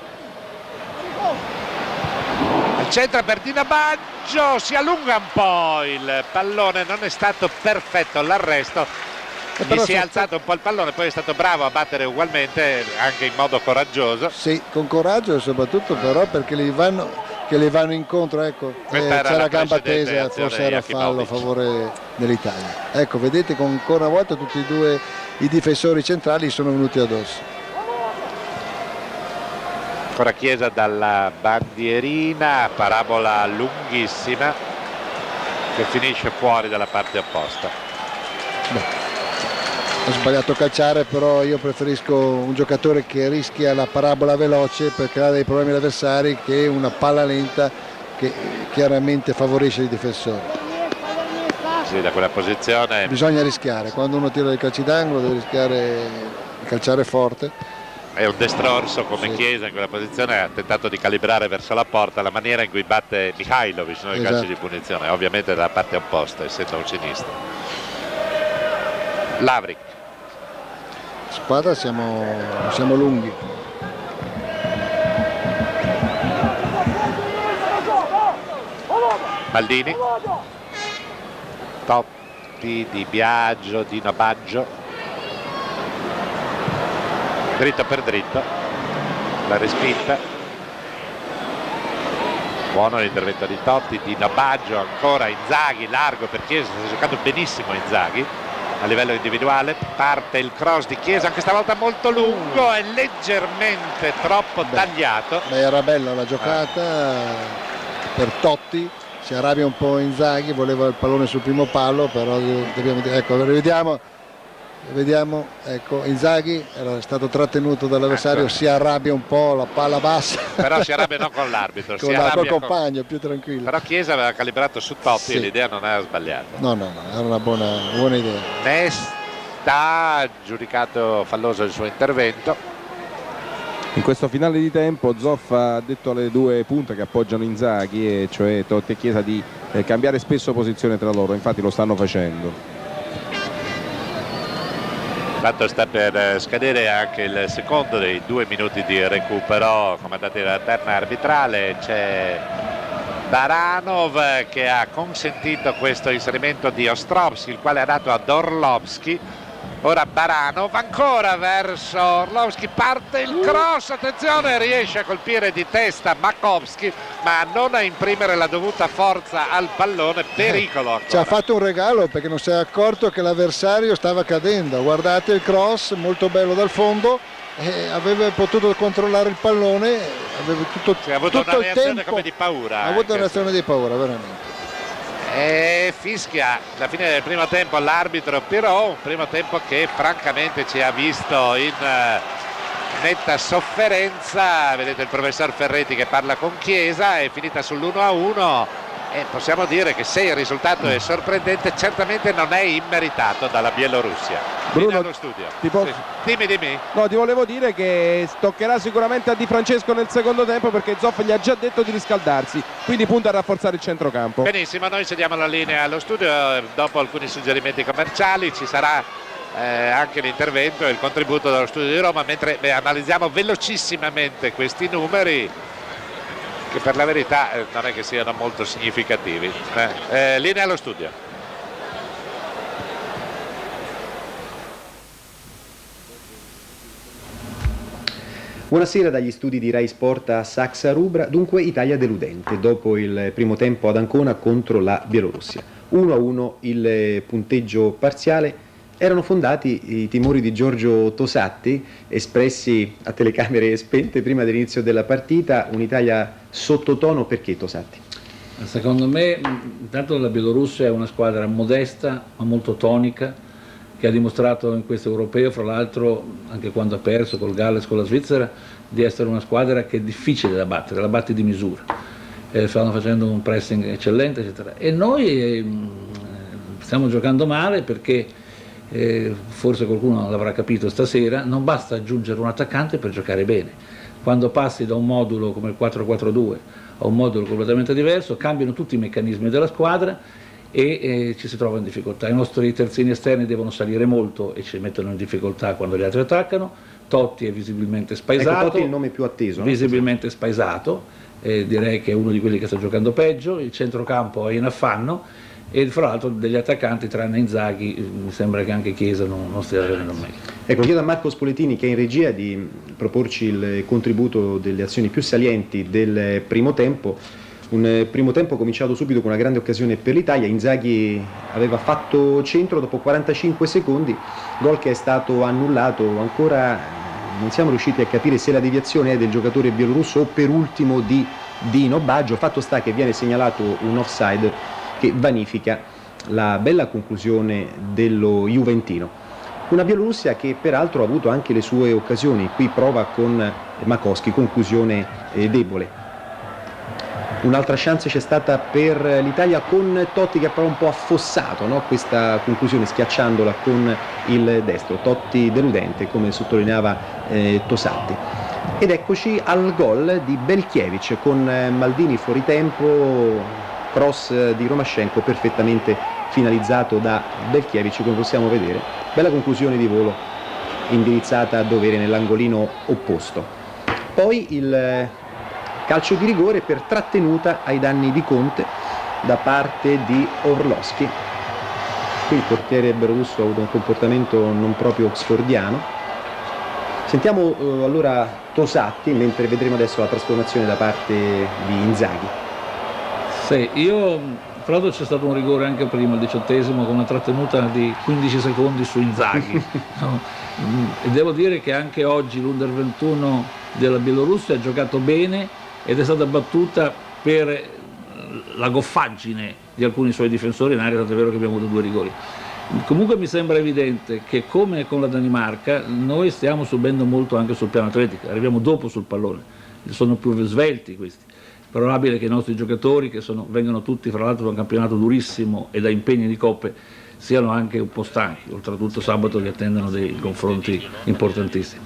Al centro per Dino Baggio, si allunga un po' il pallone, non è stato perfetto l'arresto, Eh, gli però si è sono- alzato un po' il pallone, poi è stato bravo a battere ugualmente anche in modo coraggioso. Sì, con coraggio soprattutto, però perché li vanno, che le vanno incontro, ecco, Questa eh, era c'è la la gamba precedente tesa, azione forse di era fallo a Jakimovic. favore dell'Italia. Ecco, vedete che ancora una volta tutti e due i difensori centrali sono venuti addosso. Ancora Chiesa dalla bandierina, parabola lunghissima che finisce fuori dalla parte opposta. Beh, ho sbagliato a calciare, però io preferisco un giocatore che rischia la parabola veloce per creare dei problemi agli avversari che una palla lenta che chiaramente favorisce i difensori. Sì, da quella posizione Bisogna rischiare, quando uno tira dei calci d'angolo deve rischiare di calciare forte. è un destro orso come Sì. Chiesa in quella posizione, ha tentato di calibrare verso la porta la maniera in cui batte Mihajlovic nei Esatto. calci di punizione, ovviamente dalla parte opposta essendo un sinistro. Lavric, Squadra siamo, siamo lunghi. Maldini, Totti, Di Biagio, Dino Baggio, dritto per dritto, la respinta, buono l'intervento di Totti, Dino Baggio, ancora Inzaghi, largo per Chiesa, sta giocando benissimo Inzaghi a livello individuale, parte il cross di Chiesa, anche stavolta molto lungo e leggermente troppo Beh. tagliato. Beh, era bella la giocata per Totti, si arrabbia un po' Inzaghi, voleva il pallone sul primo palo, però dobbiamo dire, ecco, rivediamo, vediamo, ecco, Inzaghi era stato trattenuto dall'avversario, Ecco. si arrabbia un po', la palla bassa. Però si arrabbia non con l'arbitro, si con la- col arrabbia con... compagno, più tranquillo. Però Chiesa aveva calibrato su Totti Sì. e l'idea non era sbagliata. No, no, no, era una buona, buona idea. Nesta ha giudicato falloso il suo intervento. In questo finale di tempo Zoff ha detto alle due punte che appoggiano Inzaghi, e cioè Totti e Chiesa, di eh, cambiare spesso posizione tra loro, infatti lo stanno facendo. Intanto sta per eh, scadere anche il secondo dei due minuti di recupero comandati dalla terna arbitrale. C'è Baranov che ha consentito questo inserimento di Ostrowski, il quale ha dato ad Orlovski. Ora Baranov ancora verso Orlovski, parte il cross, attenzione, riesce a colpire di testa Makowski ma non a imprimere la dovuta forza al pallone, pericolo ancora. Ci ha fatto un regalo perché non si è accorto che l'avversario stava cadendo. Guardate il cross, molto bello dal fondo, e aveva potuto controllare il pallone, aveva tutto, Sì, ha avuto tutto una il reazione tempo. come di paura. Ha avuto anche. una reazione di paura, veramente. E fischia la fine del primo tempo l'arbitro Pirò, un primo tempo che francamente ci ha visto in eh, netta sofferenza. Vedete il professor Ferretti che parla con Chiesa, è finita sull'uno a uno e possiamo dire che se il risultato è sorprendente certamente non è immeritato dalla Bielorussia. Bruno, allo studio. Ti posso... sì. Dimmi, dimmi. No, ti volevo dire che toccherà sicuramente a Di Francesco nel secondo tempo, perché Zoff gli ha già detto di riscaldarsi, quindi punta a rafforzare il centrocampo. Benissimo, noi cediamo la linea allo studio, dopo alcuni suggerimenti commerciali ci sarà eh, anche l'intervento e il contributo dello studio di Roma, mentre beh, analizziamo velocissimamente questi numeri che per la verità eh, non è che siano molto significativi. Eh, eh, linea allo studio. Buonasera dagli studi di Rai Sport a Saxa Rubra. Dunque Italia deludente dopo il primo tempo ad Ancona contro la Bielorussia. uno a uno il punteggio parziale. Erano fondati i timori di Giorgio Tosatti, espressi a telecamere spente prima dell'inizio della partita. Un'Italia sottotono, perché Tosatti? Secondo me intanto la Bielorussia è una squadra modesta ma molto tonica, che ha dimostrato in questo europeo, fra l'altro anche quando ha perso col Galles, con la Svizzera, di essere una squadra che è difficile da battere, la batti di misura. Eh, stanno facendo un pressing eccellente, eccetera. E noi eh, stiamo giocando male perché, eh, forse qualcuno l'avrà capito stasera, non basta aggiungere un attaccante per giocare bene. Quando passi da un modulo come il quattro quattro due a un modulo completamente diverso, cambiano tutti i meccanismi della squadra e eh, ci si trova in difficoltà. I nostri terzini esterni devono salire molto e ci mettono in difficoltà quando gli altri attaccano. Totti è visibilmente spaesato, ecco, Totti è il nome più atteso, visibilmente no? spaesato, eh, direi che è uno di quelli che sta giocando peggio. Il centrocampo è in affanno e fra l'altro degli attaccanti, tranne Inzaghi, mi sembra che anche Chiesa non, non stia venendo meglio. Ecco, chiedo a Marco Spoletini, che è in regia, di proporci il contributo delle azioni più salienti del primo tempo. Un primo tempo cominciato subito con una grande occasione per l'Italia. Inzaghi aveva fatto centro dopo quarantacinque secondi, gol che è stato annullato. Ancora non siamo riusciti a capire se la deviazione è del giocatore bielorusso o per ultimo di Dino Baggio. Fatto sta che viene segnalato un offside che vanifica la bella conclusione dello juventino. Una Bielorussia che peraltro ha avuto anche le sue occasioni. Qui prova con Makowski, conclusione eh, debole. Un'altra chance c'è stata per l'Italia con Totti, che ha però un po' affossato, no? questa conclusione, schiacciandola con il destro. Totti deludente, come sottolineava eh, Tosatti. Ed eccoci al gol di Belkiewicz con eh, Maldini fuori tempo, cross di Romašenko perfettamente finalizzato da Belkiewicz, come possiamo vedere. Bella conclusione di volo indirizzata a dovere nell'angolino opposto. Poi il eh, calcio di rigore per trattenuta ai danni di Conte da parte di Orlowski. Qui il portiere bielorusso ha avuto un comportamento non proprio oxfordiano. Sentiamo eh, allora Tosatti, mentre vedremo adesso la trasformazione da parte di Inzaghi. Sì, io tra l'altro c'è stato un rigore anche prima, il diciottesimo, con una trattenuta di quindici secondi su Inzaghi. No? E devo dire che anche oggi l'Under ventuno della Bielorussia ha giocato bene ed è stata battuta per la goffaggine di alcuni suoi difensori in area, tanto è vero che abbiamo avuto due rigori. Comunque mi sembra evidente che, come con la Danimarca, noi stiamo subendo molto anche sul piano atletico, arriviamo dopo sul pallone, sono più svelti questi. È probabile che i nostri giocatori, che sono, vengono tutti fra l'altro da un campionato durissimo e da impegni di coppe, siano anche un po' stanchi, oltretutto sabato li attendono dei confronti importantissimi.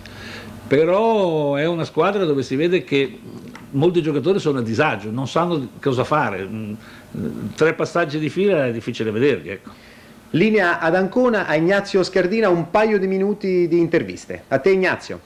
Però è una squadra dove si vede che molti giocatori sono a disagio, non sanno cosa fare. Tre passaggi di fila è difficile vederli. Ecco. Linea ad Ancona a Ignazio Scardina, un paio di minuti di interviste. A te Ignazio.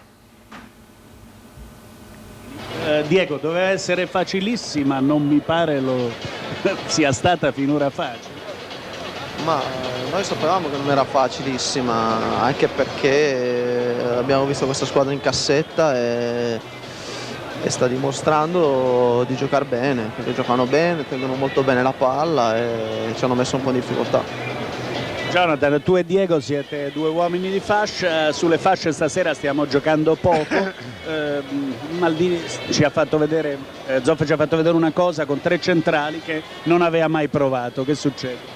Eh, Diego, doveva essere facilissima, non mi pare lo sia stata finora facile. Ma noi sapevamo che non era facilissima, anche perché abbiamo visto questa squadra in cassetta e, e sta dimostrando di giocare bene, perché giocano bene, tengono molto bene la palla e ci hanno messo un po' in difficoltà. Jonathan, tu e Diego siete due uomini di fascia, sulle fasce stasera stiamo giocando poco. eh, Maldini ci ha fatto vedere, eh, Zoff ci ha fatto vedere una cosa con tre centrali che non aveva mai provato. Che succede?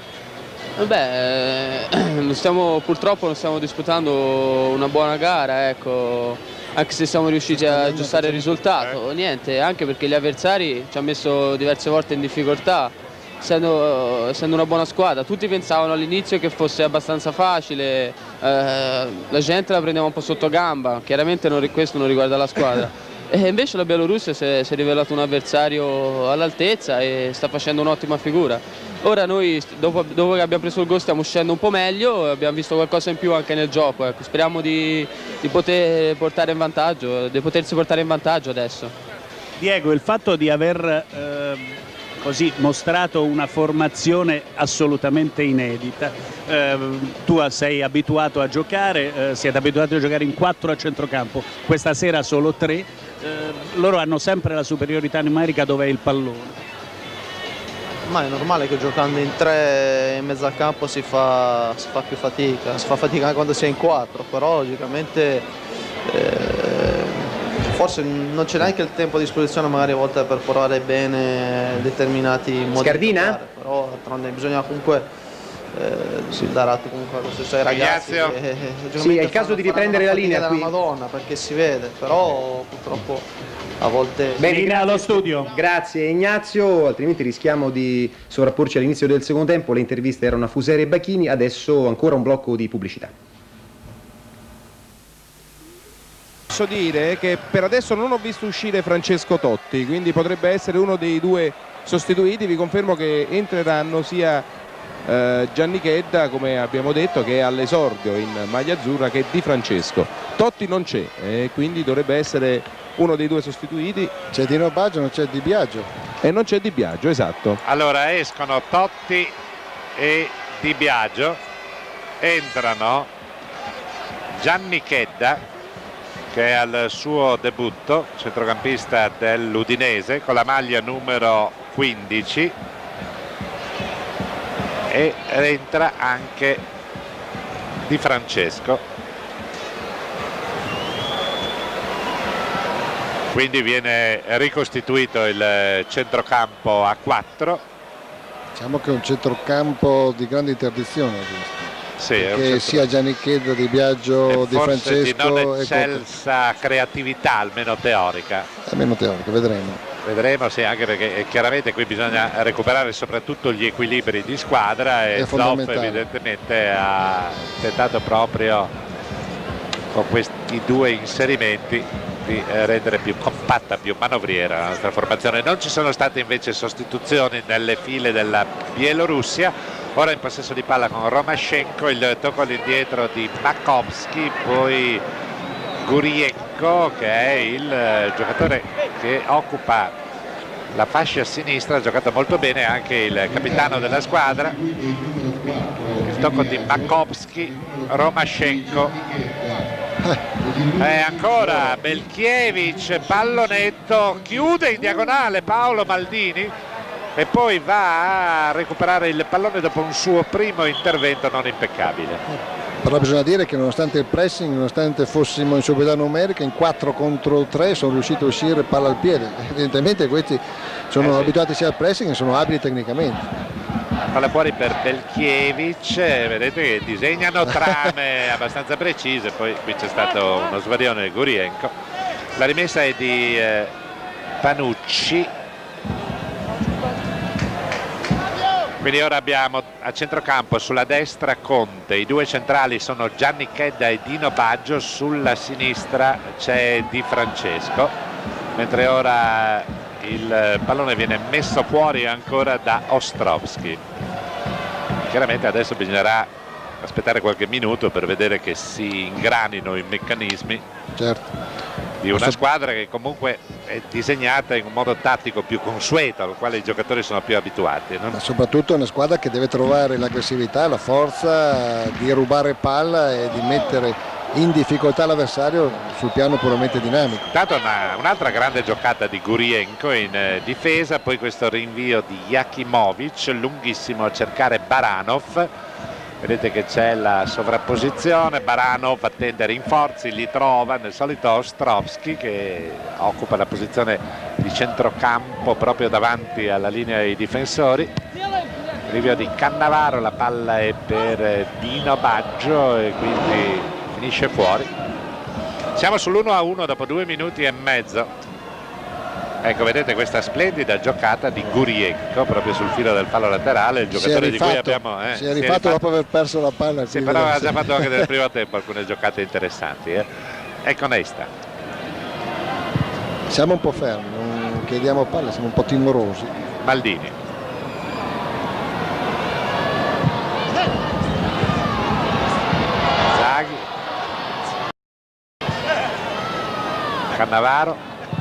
Beh, stiamo, purtroppo non stiamo disputando una buona gara, ecco. anche se siamo riusciti a aggiustare il risultato. Niente, anche perché gli avversari ci hanno messo diverse volte in difficoltà, essendo, essendo una buona squadra. Tutti pensavano all'inizio che fosse abbastanza facile, eh, la gente la prendeva un po' sotto gamba, chiaramente non, questo non riguarda la squadra. E invece la Bielorussia si è, si è rivelato un avversario all'altezza e sta facendo un'ottima figura. Ora noi dopo, dopo che abbiamo preso il gol stiamo uscendo un po' meglio, abbiamo visto qualcosa in più anche nel gioco, ecco. Speriamo di, di poter portare in vantaggio, di potersi portare in vantaggio adesso. Diego, il fatto di aver eh, così mostrato una formazione assolutamente inedita, eh, tu sei abituato a giocare, eh, siete abituati a giocare in quattro a centrocampo, questa sera solo tre. Eh, loro hanno sempre la superiorità numerica dove è il pallone. Ma è normale che giocando in tre in mezzo al campo si fa, si fa più fatica, si fa fatica anche quando si è in quattro, però logicamente eh, forse non c'è neanche il tempo a disposizione magari a volte per provare bene determinati modi Scardina? di giocare, però d'altronde bisogna comunque eh, sì. dare atto comunque a questi suoi ragazzi che, eh, sì, è il caso di riprendere la linea qui. Madonna, perché si vede, però purtroppo a volte... Bene, linea allo studio. Grazie Ignazio, altrimenti rischiamo di sovrapporci all'inizio del secondo tempo. Le interviste erano a Fuseri e Bacchini, adesso ancora un blocco di pubblicità. Posso dire che per adesso non ho visto uscire Francesco Totti, quindi potrebbe essere uno dei due sostituiti. Vi confermo che entreranno sia eh, Gianni Chedda, come abbiamo detto, che è all'esordio in maglia azzurra, che Di Francesco. Totti non c'è e quindi dovrebbe essere uno dei due sostituiti. C'è Dino Baggio, non c'è Di Biagio. E non c'è Di Biagio, esatto. Allora escono Totti e Di Biagio, entrano Gianni Chedda, che è al suo debutto, centrocampista dell'Udinese, con la maglia numero quindici, e entra anche Di Francesco. Quindi viene ricostituito il centrocampo a quattro. Diciamo che è un centrocampo di grande interdizione questo. Sì, che centro... sia Gianni Chedda, Di Biagio, Di Francesco di non e eccelsa creatività, almeno teorica. Almeno teorica, vedremo. Vedremo, sì, anche perché chiaramente qui bisogna recuperare soprattutto gli equilibri di squadra e Zoff evidentemente ha tentato proprio con questi due inserimenti di rendere più compatta, più manovriera la nostra formazione. Non ci sono state invece sostituzioni nelle file della Bielorussia. Ora in possesso di palla con Romashenko, il tocco all'indietro di Makovsky, poi Gurienko, che è il giocatore che occupa la fascia a sinistra, ha giocato molto bene anche il capitano della squadra. Il tocco di Makovsky, Romashenko, e ancora Belkiewicz, pallonetto, chiude in diagonale Paolo Maldini e poi va a recuperare il pallone dopo un suo primo intervento non impeccabile. Però bisogna dire che nonostante il pressing, nonostante fossimo in superiorità numerica, in quattro contro tre sono riusciti a uscire palla al piede. Evidentemente questi sono eh sì. abituati sia al pressing e sono abili tecnicamente. Palla fuori per Belkiewicz, vedete che disegnano trame abbastanza precise, poi qui c'è stato uno svarione di Gurienko. La rimessa è di eh, Panucci. Quindi ora abbiamo a centrocampo sulla destra Conte, i due centrali sono Gianni Chedda e Dino Baggio, sulla sinistra c'è Di Francesco, mentre ora il pallone viene messo fuori ancora da Ostrovsky. Chiaramente adesso bisognerà aspettare qualche minuto per vedere che si ingranino i meccanismi. Certo. Di una squadra che comunque è disegnata in un modo tattico più consueto, al quale i giocatori sono più abituati, no? Ma soprattutto è una squadra che deve trovare l'aggressività, la forza di rubare palla e di mettere in difficoltà l'avversario sul piano puramente dinamico. Intanto un'altra grande giocata di Gurienko in eh, difesa, poi questo rinvio di Jakimovic lunghissimo a cercare Baranov. Vedete che c'è la sovrapposizione, Baranov attende rinforzi, li trova nel solito Ostrovsky che occupa la posizione di centrocampo proprio davanti alla linea dei difensori. Rinvio di Cannavaro, la palla è per Dino Baggio e quindi finisce fuori. Siamo sull'uno a uno dopo due minuti e mezzo. Ecco, vedete questa splendida giocata di Gurienko proprio sul filo del fallo laterale, il giocatore rifatto, di cui abbiamo eh, si è rifatto si è dopo aver perso la palla. Sì, però aveva già fatto anche nel primo tempo alcune giocate interessanti. Eh. Ecco Nesta. Siamo un po' fermi, non chiediamo palle, siamo un po' timorosi. Maldini. Zaghi. Cannavaro.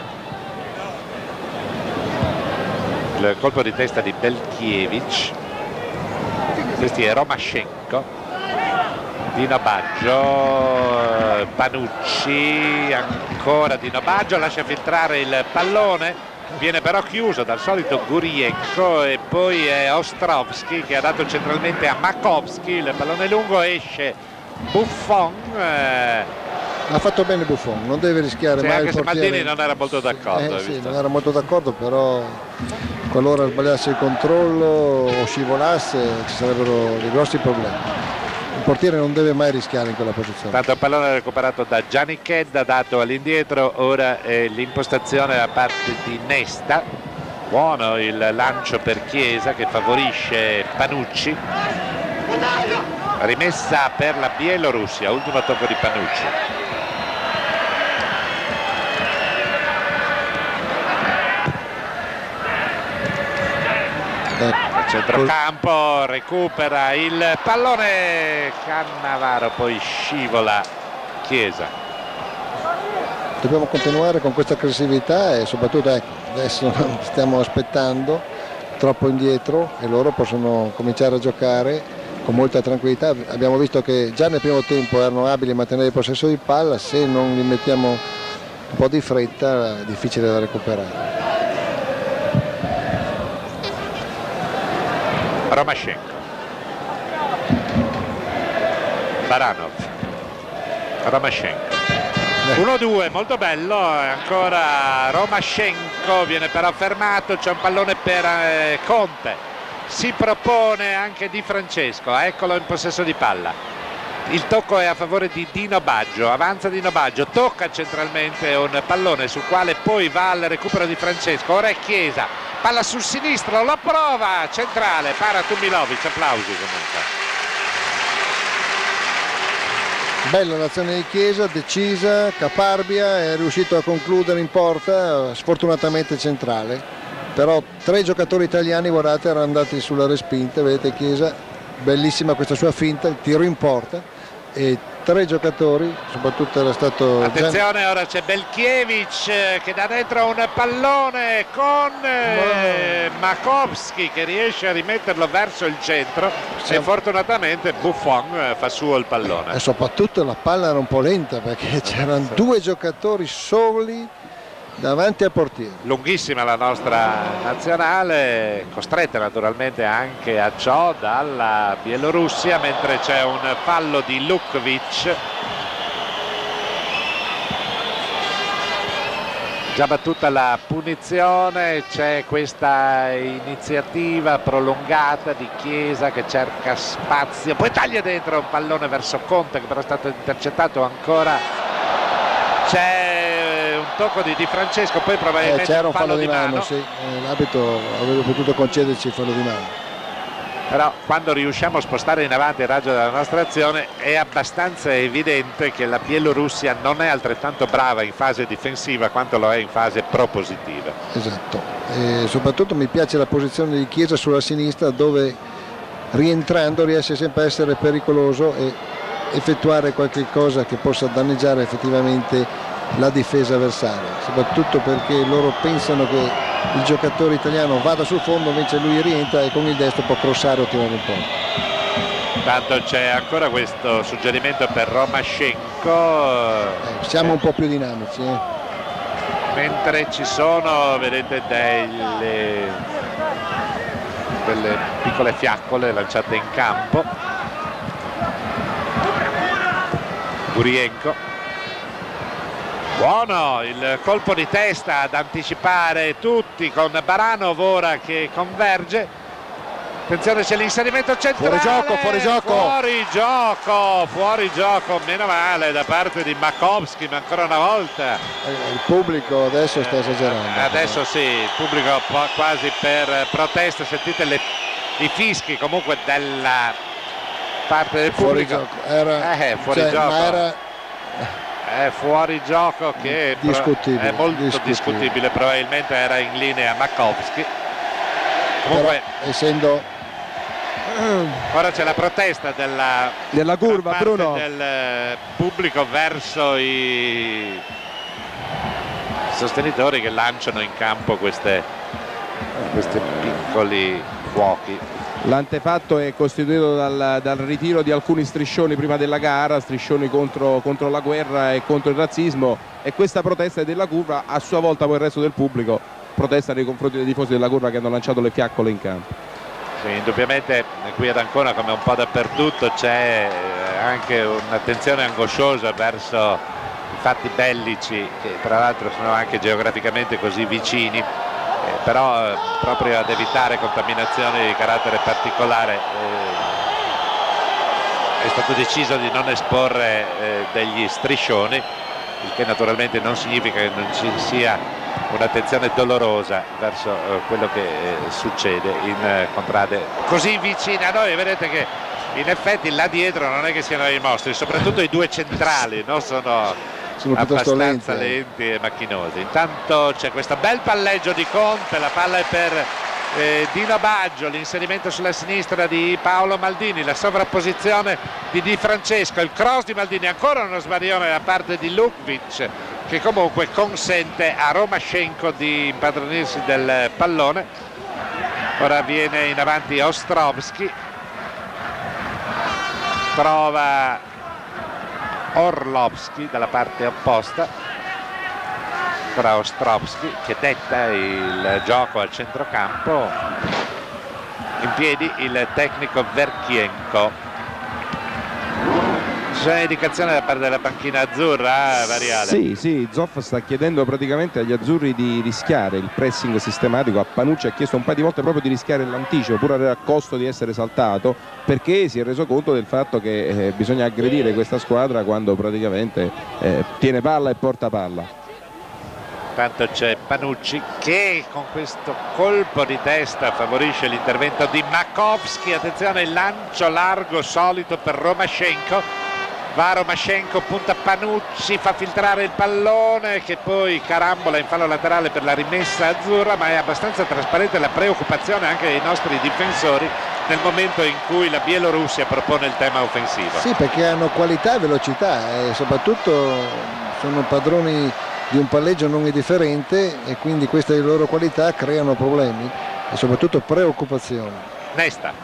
Il colpo di testa di Belkiewicz. Questi è Romashenko, Dino Baggio, Panucci, ancora Dino Baggio, lascia filtrare il pallone, viene però chiuso dal solito Gurienko e poi è Ostrovsky che ha dato centralmente a Makovsky, il pallone lungo, esce Buffon. Eh, ha fatto bene Buffon, non deve rischiare sì, mai anche il se portiere. Maldini non era molto d'accordo. Eh, sì, non era molto d'accordo, però qualora sbagliasse il controllo o scivolasse ci sarebbero dei grossi problemi. Il portiere non deve mai rischiare in quella posizione. Tanto il pallone recuperato da Gianni Chedda, dato all'indietro, ora è l'impostazione da parte di Nesta. Buono il lancio per Chiesa che favorisce Panucci. Rimessa per la Bielorussia, ultimo tocco di Panucci. Centrocampo, recupera il pallone Cannavaro, poi scivola Chiesa. Dobbiamo continuare con questa aggressività e soprattutto ecco, adesso stiamo aspettando troppo indietro e loro possono cominciare a giocare con molta tranquillità. Abbiamo visto che già nel primo tempo erano abili a mantenere il possesso di palla, se non li mettiamo un po' di fretta è difficile da recuperare. Romashenko, Baranov, Romashenko, uno due, molto bello, ancora Romashenko, viene però fermato, c'è un pallone per eh, Conte, si propone anche Di Francesco, eccolo in possesso di palla, il tocco è a favore di Dino Baggio, avanza Dino Baggio, tocca centralmente un pallone sul quale poi va al recupero di Francesco, ora è Chiesa, palla sul sinistro, lo prova, centrale, para Tumilovic, applausi comunque. Bella l'azione di Chiesa, decisa, caparbia, è riuscito a concludere in porta, sfortunatamente centrale, però tre giocatori italiani, guardate, erano andati sulla respinta, vedete Chiesa, bellissima questa sua finta, il tiro in porta e tre giocatori, soprattutto era stato... Attenzione, Gian... ora c'è Belkiewicz che da dentro un pallone con eh, Makovsky che riesce a rimetterlo verso il centro Siamo... e fortunatamente Buffon fa suo il pallone. E soprattutto la palla era un po' lenta perché c'erano due giocatori soli davanti al portiere. Lunghissima la nostra nazionale, costretta naturalmente anche a ciò dalla Bielorussia, mentre c'è un fallo di Lukvic. Già battuta la punizione, c'è questa iniziativa prolungata di Chiesa che cerca spazio, poi taglia dentro un pallone verso Conte che però è stato intercettato ancora. C'è un tocco di Di Francesco, poi probabilmente eh, c'era un fallo, fallo di mano, mano. Sì. Eh, l'arbitro avrebbe potuto concederci il fallo di mano. Però quando riusciamo a spostare in avanti il raggio della nostra azione è abbastanza evidente che la Bielorussia non è altrettanto brava in fase difensiva quanto lo è in fase propositiva. Esatto, e soprattutto mi piace la posizione di Chiesa sulla sinistra dove rientrando riesce sempre a essere pericoloso e effettuare qualche cosa che possa danneggiare effettivamente la difesa avversaria, soprattutto perché loro pensano che il giocatore italiano vada sul fondo, invece lui rientra e con il destro può crossare o tirare un po'. Tanto c'è ancora questo suggerimento per Romashenko. Eh, siamo un po' più dinamici. Eh. Mentre ci sono, vedete, delle, delle piccole fiaccole lanciate in campo. Gurienko. Buono il colpo di testa ad anticipare tutti con Baranov ora che converge, attenzione, c'è l'inserimento centrale, fuori gioco, fuori gioco, fuori gioco, fuori gioco, meno male da parte di Makowski, ma ancora una volta il pubblico adesso sta esagerando. Eh, adesso sì, il pubblico quasi per protesta, sentite le, i fischi comunque della parte del fuori pubblico. Gioco. Era, eh, fuori cioè, gioco. Ma era è fuori gioco che discutibile, è molto discutibile. discutibile, probabilmente era in linea Makowski. Comunque però, essendo ora c'è la protesta della, della curva, Bruno, del pubblico verso i sostenitori che lanciano in campo queste, questi piccoli fuochi. L'antefatto è costituito dal, dal ritiro di alcuni striscioni prima della gara, striscioni contro, contro la guerra e contro il razzismo, e questa protesta della curva a sua volta poi il resto del pubblico protesta nei confronti dei tifosi della curva che hanno lanciato le fiaccole in campo. Sì, indubbiamente qui ad Ancona, come un po' dappertutto, c'è anche un'attenzione angosciosa verso i fatti bellici che tra l'altro sono anche geograficamente così vicini. Eh, però eh, proprio ad evitare contaminazioni di carattere particolare eh, è stato deciso di non esporre eh, degli striscioni, il che naturalmente non significa che non ci sia un'attenzione dolorosa verso eh, quello che eh, succede in eh, contrade così vicine a noi. Vedete che in effetti là dietro non è che siano i mostri, soprattutto i due centrali, no? sono sono piuttosto abbastanza lenti, lenti e macchinosi. Intanto c'è questo bel palleggio di Conte, la palla è per eh, Dino Baggio, l'inserimento sulla sinistra di Paolo Maldini, la sovrapposizione di Di Francesco, il cross di Maldini, ancora uno svarione da parte di Lukvic che comunque consente a Romashenko di impadronirsi del pallone. Ora viene in avanti Ostrovski, trova Orlovski dalla parte opposta, tra Ostrovski che detta il gioco al centrocampo, in piedi il tecnico Verchienko. C'è indicazione da parte della panchina azzurra, Variale? Sì, sì, Zoff sta chiedendo praticamente agli azzurri di rischiare il pressing sistematico. A Panucci ha chiesto un paio di volte proprio di rischiare l'anticipo, pur a costo di essere saltato, perché si è reso conto del fatto che eh, bisogna aggredire questa squadra quando praticamente eh, tiene palla e porta palla. Tanto c'è Panucci che con questo colpo di testa favorisce l'intervento di Makowski. Attenzione, il lancio largo solito per Romashenko. Va Romashenko, punta Panucci, fa filtrare il pallone che poi carambola in fallo laterale per la rimessa azzurra, ma è abbastanza trasparente la preoccupazione anche dei nostri difensori nel momento in cui la Bielorussia propone il tema offensivo. Sì, perché hanno qualità e velocità e soprattutto sono padroni di un palleggio non indifferente, e quindi queste loro qualità creano problemi e soprattutto preoccupazioni. Nesta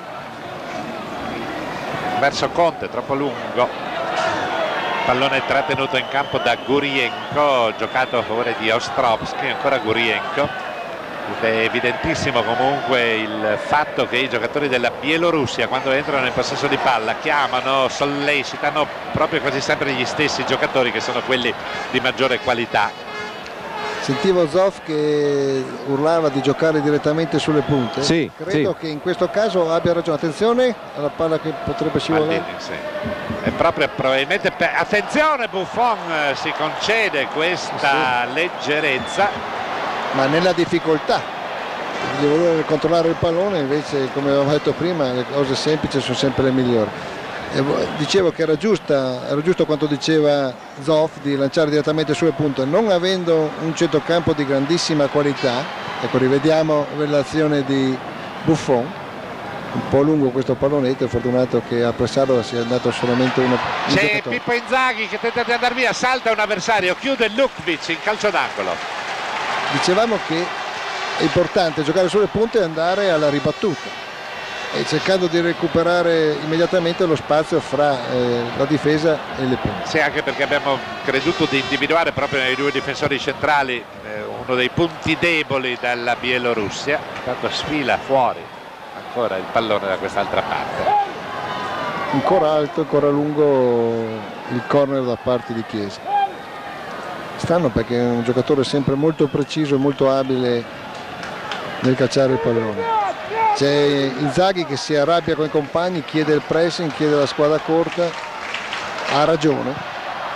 verso Conte, troppo lungo, pallone trattenuto in campo da Gurienko, giocato a favore di Ostrovski, ancora Gurienko. È evidentissimo comunque il fatto che i giocatori della Bielorussia, quando entrano in possesso di palla, chiamano, sollecitano proprio quasi sempre gli stessi giocatori che sono quelli di maggiore qualità. Sentivo Zoff che urlava di giocare direttamente sulle punte. Sì, credo sì. che in questo caso abbia ragione. Attenzione alla palla che potrebbe scivolare. Maldini, sì. È proprio probabilmente per... attenzione, Buffon si concede questa sì. leggerezza, ma nella difficoltà di voler controllare il pallone, invece, come avevamo detto prima, le cose semplici sono sempre le migliori. E dicevo che era giusta, era giusto quanto diceva Zoff di lanciare direttamente sulle punte, non avendo un centrocampo di grandissima qualità. Ecco, rivediamo l'azione di Buffon, un po' lungo questo pallonetto, è fortunato che a pressarlo sia andato solamente uno. C'è Pippo Inzaghi che tenta di andare via, salta un avversario, chiude Lukvic in calcio d'angolo. Dicevamo che è importante giocare sulle punte e andare alla ribattuta, e cercando di recuperare immediatamente lo spazio fra eh, la difesa e le punte. Sì, anche perché abbiamo creduto di individuare proprio nei due difensori centrali eh, uno dei punti deboli della Bielorussia. Intanto sfila fuori ancora il pallone da quest'altra parte. Ancora alto, ancora lungo il corner da parte di Chiesa. Stanno perché è un giocatore sempre molto preciso e molto abile nel cacciare il pallone. C'è Inzaghi che si arrabbia con i compagni, chiede il pressing, chiede la squadra corta, ha ragione.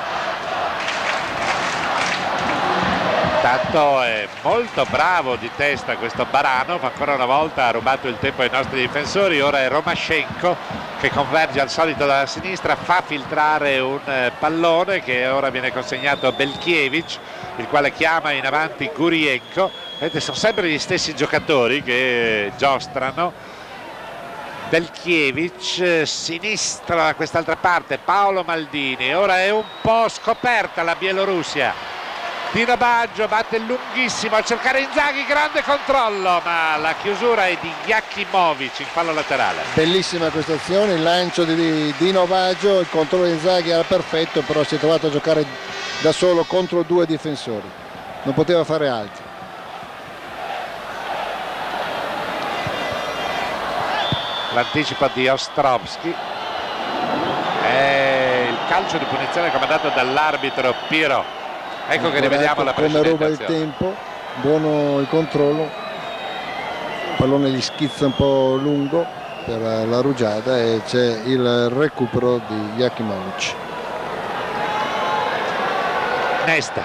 Tanto è molto bravo di testa questo Baranov, ancora una volta ha rubato il tempo ai nostri difensori. Ora è Romashenko che converge al solito dalla sinistra, fa filtrare un pallone che ora viene consegnato a Belkiewicz, il quale chiama in avanti Gurienko. Vedete, sono sempre gli stessi giocatori che giostrano. Belkiewicz, sinistra da quest'altra parte, Paolo Maldini. Ora è un po' scoperta la Bielorussia. Dino Baggio batte lunghissimo a cercare Inzaghi, grande controllo, ma la chiusura è di Jakimovic in fallo laterale. Bellissima questa azione, il lancio di Dino Baggio, il controllo di Inzaghi era perfetto, però si è trovato a giocare da solo contro due difensori, non poteva fare altro. L'anticipo di Ostrovsky, è il calcio di punizione comandato dall'arbitro Piero. Ecco che rivediamo la come ruba il azione. tempo, buono il controllo, il pallone gli schizza un po' lungo per la rugiada e c'è il recupero di Jakimovic. Nesta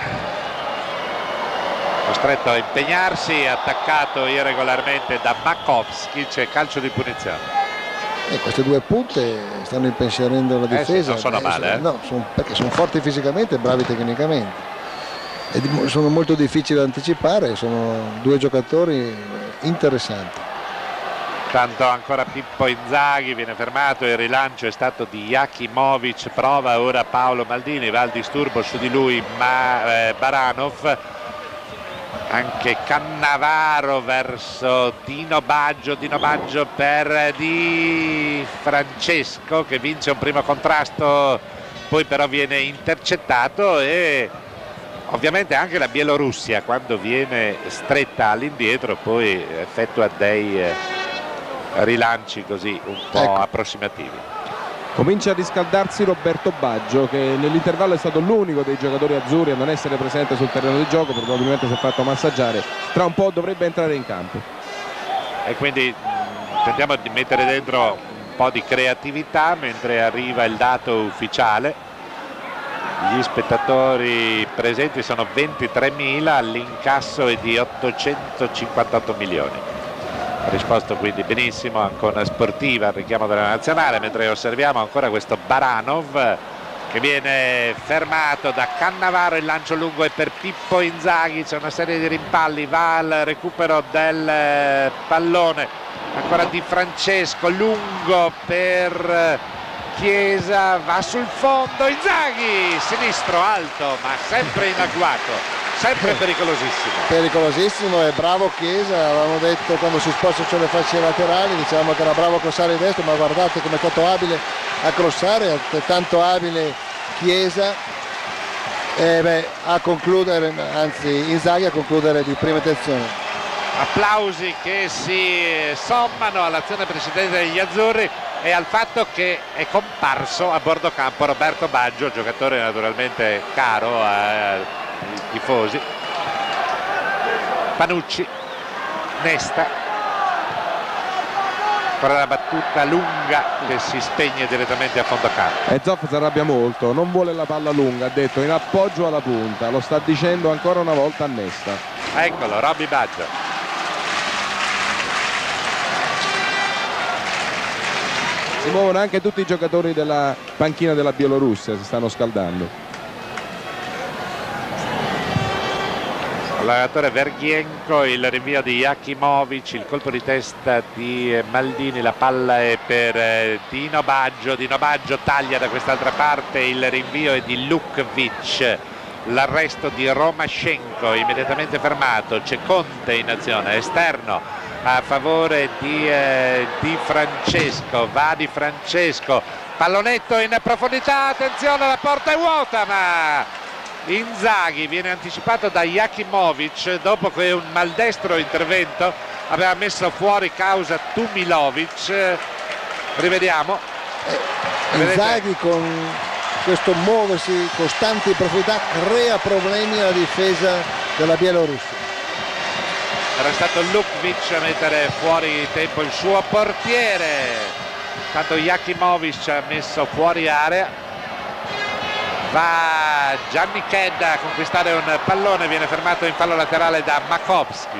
costretto a impegnarsi, attaccato irregolarmente da Makovsky, c'è calcio di punizione. E queste due punte stanno impensierendo la difesa. Eh sì, non sono Beh, male, eh? No, sono, perché sono forti fisicamente e bravi tecnicamente. E sono molto difficili da anticipare, sono due giocatori interessanti. Tanto ancora Pippo Inzaghi viene fermato, il rilancio è stato di Jakimovic, prova ora Paolo Maldini, va al disturbo su di lui ma, eh, Baranov, anche Cannavaro verso Dino Baggio, Dino Baggio per Di Francesco che vince un primo contrasto, poi però viene intercettato. E ovviamente anche la Bielorussia quando viene stretta all'indietro poi effettua dei eh, rilanci così un po' ecco. approssimativi. Comincia a riscaldarsi Roberto Baggio che nell'intervallo è stato l'unico dei giocatori azzurri a non essere presente sul terreno di gioco, probabilmente si è fatto massaggiare, tra un po' dovrebbe entrare in campo. E quindi mh, tentiamo di mettere dentro un po' di creatività mentre arriva il dato ufficiale. Gli spettatori presenti sono ventitremila, l'incasso è di ottocentocinquantotto milioni. Ha risposto quindi benissimo Ancona Sportiva al richiamo della nazionale, mentre osserviamo ancora questo Baranov che viene fermato da Cannavaro, il lancio lungo è per Pippo Inzaghi, c'è una serie di rimpalli, va al recupero del pallone, ancora Di Francesco, lungo per Chiesa, va sul fondo, Inzaghi, sinistro alto ma sempre in agguato, sempre pericolosissimo. Pericolosissimo e bravo Chiesa, avevamo detto quando si sposta sulle fasce laterali, dicevamo che era bravo a crossare il destro, ma guardate come è stato abile a crossare, tanto abile Chiesa e beh, a concludere, anzi Inzaghi a concludere di prima intenzione. Applausi che si sommano all'azione precedente degli azzurri e al fatto che è comparso a bordo campo Roberto Baggio, giocatore naturalmente caro ai tifosi. Panucci, Nesta, ancora la battuta lunga che si spegne direttamente a fondo campo. E Zoff si arrabbia molto, non vuole la palla lunga, ha detto in appoggio alla punta, lo sta dicendo ancora una volta a Nesta. Eccolo, Robby Baggio. Si muovono anche tutti i giocatori della panchina della Bielorussia, si stanno scaldando. L'allenatore Verghienko, il rinvio di Jakimovic, il colpo di testa di Maldini, la palla è per Dino Baggio, Dino Baggio taglia da quest'altra parte, il rinvio è di Lukvic, l'arresto di Romashenko immediatamente fermato, c'è Conte in azione, esterno a favore di, eh, di Francesco, va Di Francesco, pallonetto in profondità, attenzione la porta è vuota ma Inzaghi viene anticipato da Jakimovic dopo che un maldestro intervento aveva messo fuori causa Tumilovic. Rivediamo. Eh, Inzaghi con questo muoversi costante in profondità crea problemi alla difesa della Bielorussia. era stato Lukvic a mettere fuori tempo il suo portiere. Tanto Jakimovic ha messo fuori area, va Gianni Kedda a conquistare un pallone, viene fermato in fallo laterale da Makowski.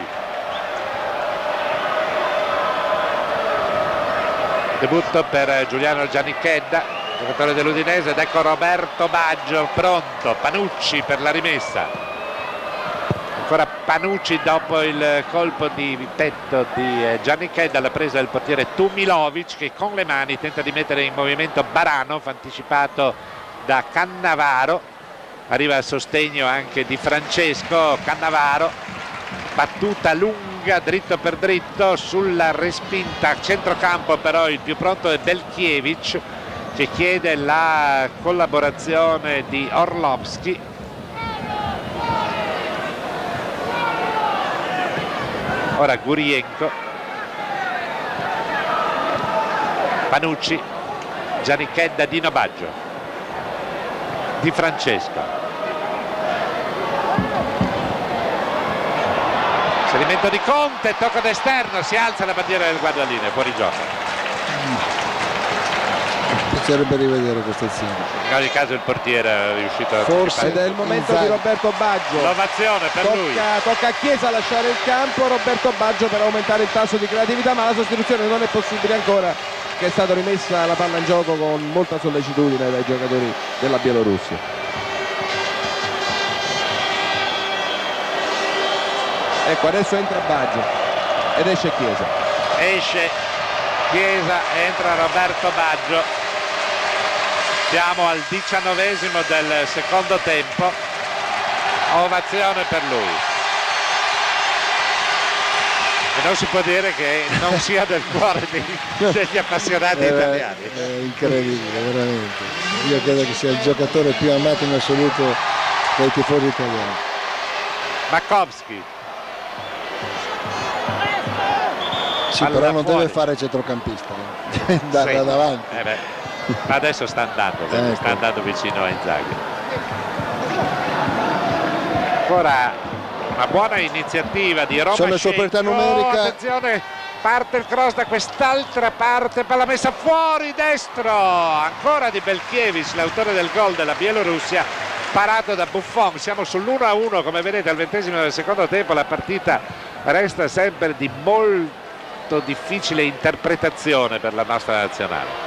Debutto per Giuliano Gianni Kedda, giocatore dell'Udinese, ed ecco Roberto Baggio pronto, Panucci per la rimessa. Ancora Panucci dopo il colpo di petto di Gianni Kedda, la presa del portiere Tumilovic, che con le mani tenta di mettere in movimento Baranov, anticipato da Cannavaro. Arriva al sostegno anche di Francesco. Cannavaro, battuta lunga dritto per dritto sulla respinta a centrocampo, però il più pronto è Belkiewicz, che chiede la collaborazione di Orlovski. Ora Gurienko, Panucci, Gianni Kedda, Dino Baggio, Di Francesco. Inserimento di Conte, tocco d'esterno, si alza la bandiera del guardalinee, fuori gioco. Piacerebbe rivedere questa azione. In ogni caso il portiere è riuscito a... Forse ed è il momento di Roberto Baggio. L'ovazione per tocca, lui. Tocca a Chiesa lasciare il campo, Roberto Baggio per aumentare il tasso di creatività, ma la sostituzione non è possibile ancora, che è stata rimessa la palla in gioco con molta sollecitudine dai giocatori della Bielorussia. Ecco, adesso entra Baggio ed esce Chiesa. Esce Chiesa, entra Roberto Baggio. Siamo al diciannovesimo del secondo tempo. Ovazione per lui. E non si può dire che non sia del cuore dei, degli appassionati è, italiani. È incredibile, veramente. Io credo che sia il giocatore più amato in assoluto dai tifosi italiani. Makowski. Sì, Palla però non fuori. deve fare centrocampista, eh. Deve andare Sì. da davanti. Eh beh, ma adesso sta andando, Ecco. sta andando vicino a Inzaghi. Ancora una buona iniziativa di Roma. Sono in superiorità numerica. Attenzione, parte il cross da quest'altra parte, palla messa fuori destro, ancora di Belkiewicz, l'autore del gol della Bielorussia, parato da Buffon. Siamo sull'uno a uno, come vedete, al ventesimo del secondo tempo. La partita resta sempre di molto difficile interpretazione per la nostra nazionale.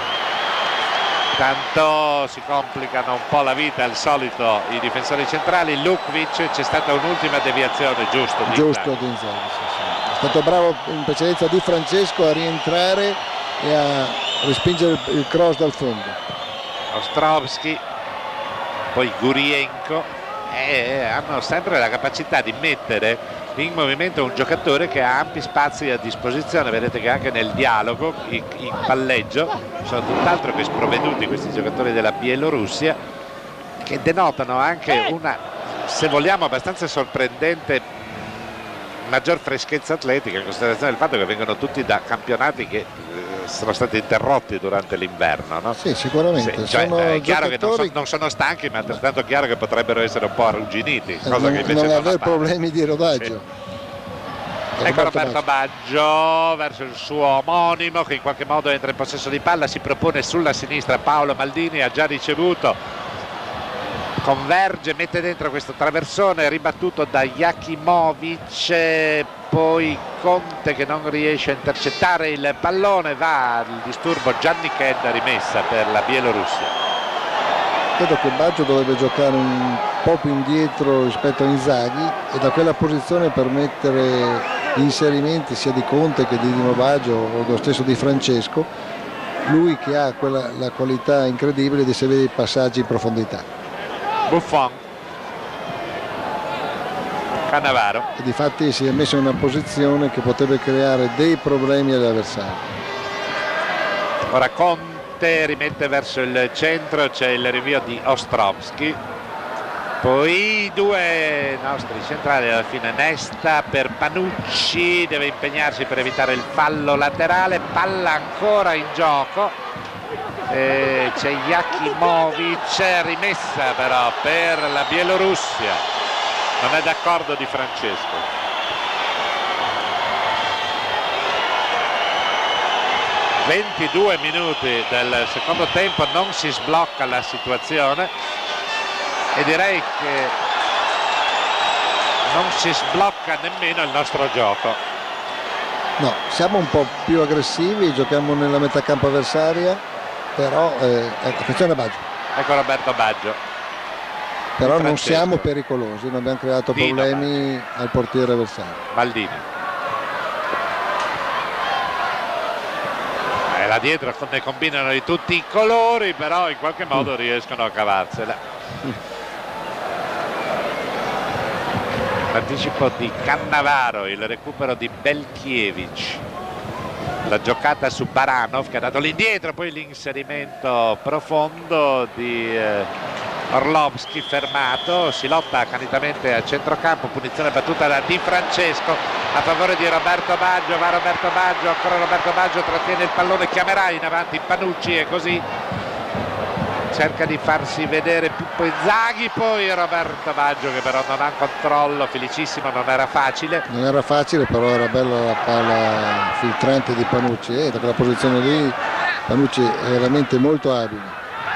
Tanto si complicano un po' la vita al solito i difensori centrali. Lukvic, c'è stata un'ultima deviazione, giusto? Di Giusto Inzaghi. di Inzaghi, sì, sì. È stato bravo in precedenza Di Francesco a rientrare e a respingere il cross dal fondo. Ostrovski, poi Gurienko, eh, hanno sempre la capacità di mettere in movimento un giocatore che ha ampi spazi a disposizione. Vedete che anche nel dialogo in palleggio sono tutt'altro che sprovveduti questi giocatori della Bielorussia, che denotano anche una, se vogliamo, abbastanza sorprendente maggior freschezza atletica, in considerazione del fatto che vengono tutti da campionati che eh, sono stati interrotti durante l'inverno, no? Sì, sicuramente. Sì, cioè, sono è chiaro giocatori... che non, so, non sono stanchi, ma è altrettanto chiaro che potrebbero essere un po' arrugginiti, cosa non, che invece non non aver appare. problemi di rodaggio. Sì. Ecco Roberto Baggio verso il suo omonimo, che in qualche modo entra in possesso di palla, si propone sulla sinistra. Paolo Maldini ha già ricevuto, converge, mette dentro questo traversone ribattuto da Jakimovic, poi Conte che non riesce a intercettare il pallone, va al disturbo Gianni Kedda, rimessa per la Bielorussia. Credo che Baggio dovrebbe giocare un po' più indietro rispetto a Inzaghi e da quella posizione permettere gli inserimenti sia di Conte che di Dino Baggio o lo stesso di Francesco, lui che ha quella, la qualità incredibile di eseguire i passaggi in profondità. Buffon, Cannavaro, e difatti si è messo in una posizione che potrebbe creare dei problemi agli avversari. Ora Conte rimette verso il centro, c'è il rinvio di Ostrovski, poi i due nostri centrali alla fine. Nesta per Panucci, deve impegnarsi per evitare il fallo laterale, palla ancora in gioco. Eh, c'è Jakimovic, rimessa però per la Bielorussia, non è d'accordo Di Francesco. ventidue minuti del secondo tempo, non si sblocca la situazione e direi che non si sblocca nemmeno il nostro gioco. No, siamo un po' più aggressivi, giochiamo nella metà campo avversaria, però eh, attenzione a Baggio. Ecco Roberto Baggio. Però non siamo pericolosi, non abbiamo creato Dino problemi Baggio. al portiere avversario. Maldini. E là dietro ne combinano di tutti i colori, però in qualche modo riescono a cavarsela. L'anticipo di Cannavaro, il recupero di Belkiewicz, la giocata su Baranov che ha dato l'indietro, poi l'inserimento profondo di eh, Orlovski fermato, si lotta accanitamente a centrocampo, punizione battuta da Di Francesco a favore di Roberto Baggio, va Roberto Baggio, ancora Roberto Baggio, trattiene il pallone, chiamerà in avanti Panucci e così cerca di farsi vedere Pippo Inzaghi, poi Roberto Baggio che però non ha controllo, felicissimo, non era facile. Non era facile, però era bella la palla filtrante di Panucci e da quella posizione lì Panucci è veramente molto abile.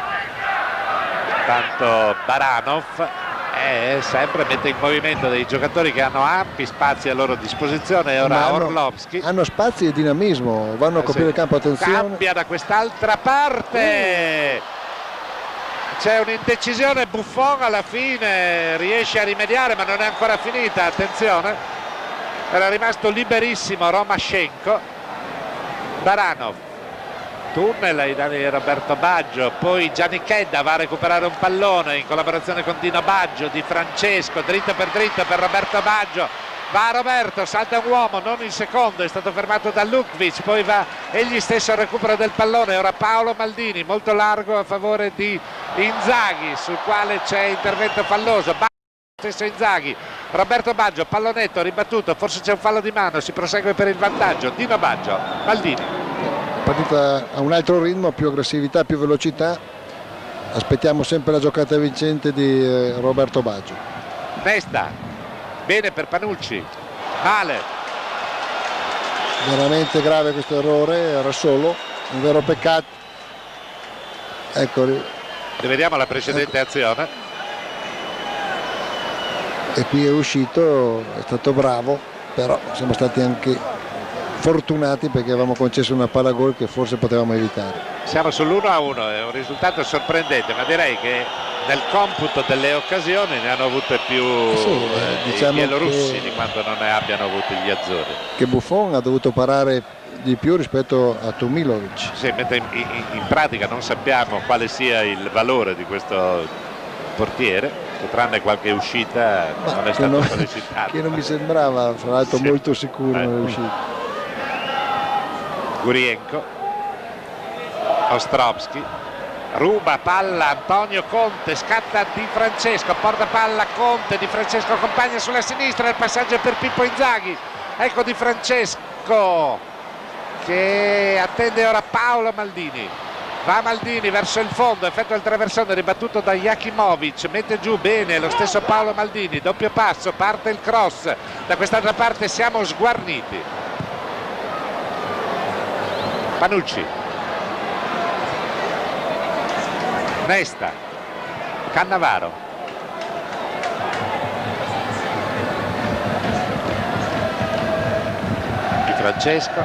Tanto Baranov è sempre mette in movimento dei giocatori che hanno ampi spazi a loro disposizione e ora hanno, Orlovski hanno spazi e dinamismo, vanno a coprire sì. il campo, attenzione. Cambia da quest'altra parte. Uh. C'è un'indecisione, Buffon alla fine riesce a rimediare ma non è ancora finita, attenzione, era rimasto liberissimo Romashenko. Baranov, tunnel ai danni di Roberto Baggio, poi Gianni Chedda va a recuperare un pallone in collaborazione con Dino Baggio, Di Francesco, dritto per dritto per Roberto Baggio. Va Roberto, salta un uomo, non il secondo, è stato fermato da Lukvic, poi va egli stesso al recupero del pallone, ora Paolo Maldini, molto largo a favore di Inzaghi, sul quale c'è intervento falloso, Baggio, stesso Inzaghi, Roberto Baggio, pallonetto ribattuto, forse c'è un fallo di mano, si prosegue per il vantaggio, Dino Baggio, Maldini. Partita a un altro ritmo, più aggressività, più velocità, aspettiamo sempre la giocata vincente di eh, Roberto Baggio. Nesta. Bene per Panucci, male. Veramente grave questo errore, era solo, un vero peccato. Ecco. Rivediamo la precedente ecco. azione. E qui è uscito, è stato bravo, però siamo stati anche fortunati perché avevamo concesso una palla gol che forse potevamo evitare. Siamo sull'uno a uno, è un risultato sorprendente, ma direi che nel computo delle occasioni ne hanno avute più sì, eh, diciamo i bielorussi che, di quanto non ne abbiano avuti gli azzurri. Che Buffon ha dovuto parare di più rispetto a Tomilovic. Sì, mentre in, in, in pratica non sappiamo quale sia il valore di questo portiere, che tranne qualche uscita ma non è stato non, sollecitato. Che non mi sembrava, fra l'altro, sì. molto sicuro eh. nelle uscite. Gurienko, Ostrovski, ruba palla Antonio Conte, scatta Di Francesco, porta palla Conte, Di Francesco accompagna sulla sinistra, il passaggio per Pippo Inzaghi, ecco Di Francesco che attende ora Paolo Maldini, va Maldini verso il fondo, effettua il traversone ribattuto da Jakimovic, mette giù bene lo stesso Paolo Maldini, doppio passo, parte il cross, da quest'altra parte siamo sguarniti. Panucci, Nesta, Cannavaro, Di Francesco,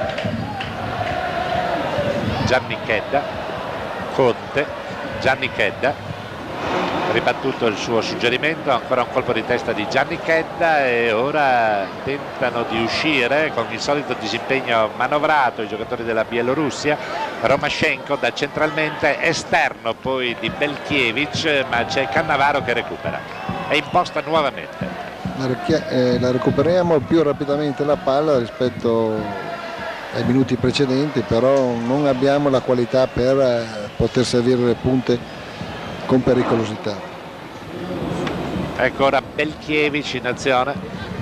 Gianni Chedda, Conte, Gianni Chedda, ribattuto il suo suggerimento, ancora un colpo di testa di Gianni Chedda e ora tentano di uscire con il solito disimpegno manovrato i giocatori della Bielorussia. Romashenko da centralmente esterno poi di Belkiewicz, ma c'è Cannavaro che recupera e imposta nuovamente. La recuperiamo più rapidamente la palla rispetto ai minuti precedenti, però non abbiamo la qualità per poter servire le punte con pericolosità. Ecco ora Belkiewicz in azione,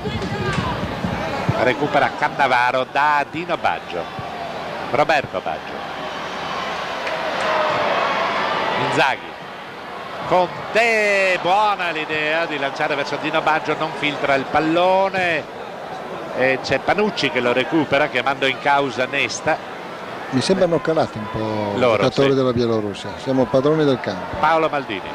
recupera Cannavaro da Dino Baggio, Roberto Baggio, Inzaghi, Conte, buona l'idea di lanciare verso Dino Baggio, non filtra il pallone e c'è Panucci che lo recupera chiamando in causa Nesta. Mi sembrano calati un po' i Loro, giocatori sì. della Bielorussia, siamo padroni del campo. Paolo Maldini.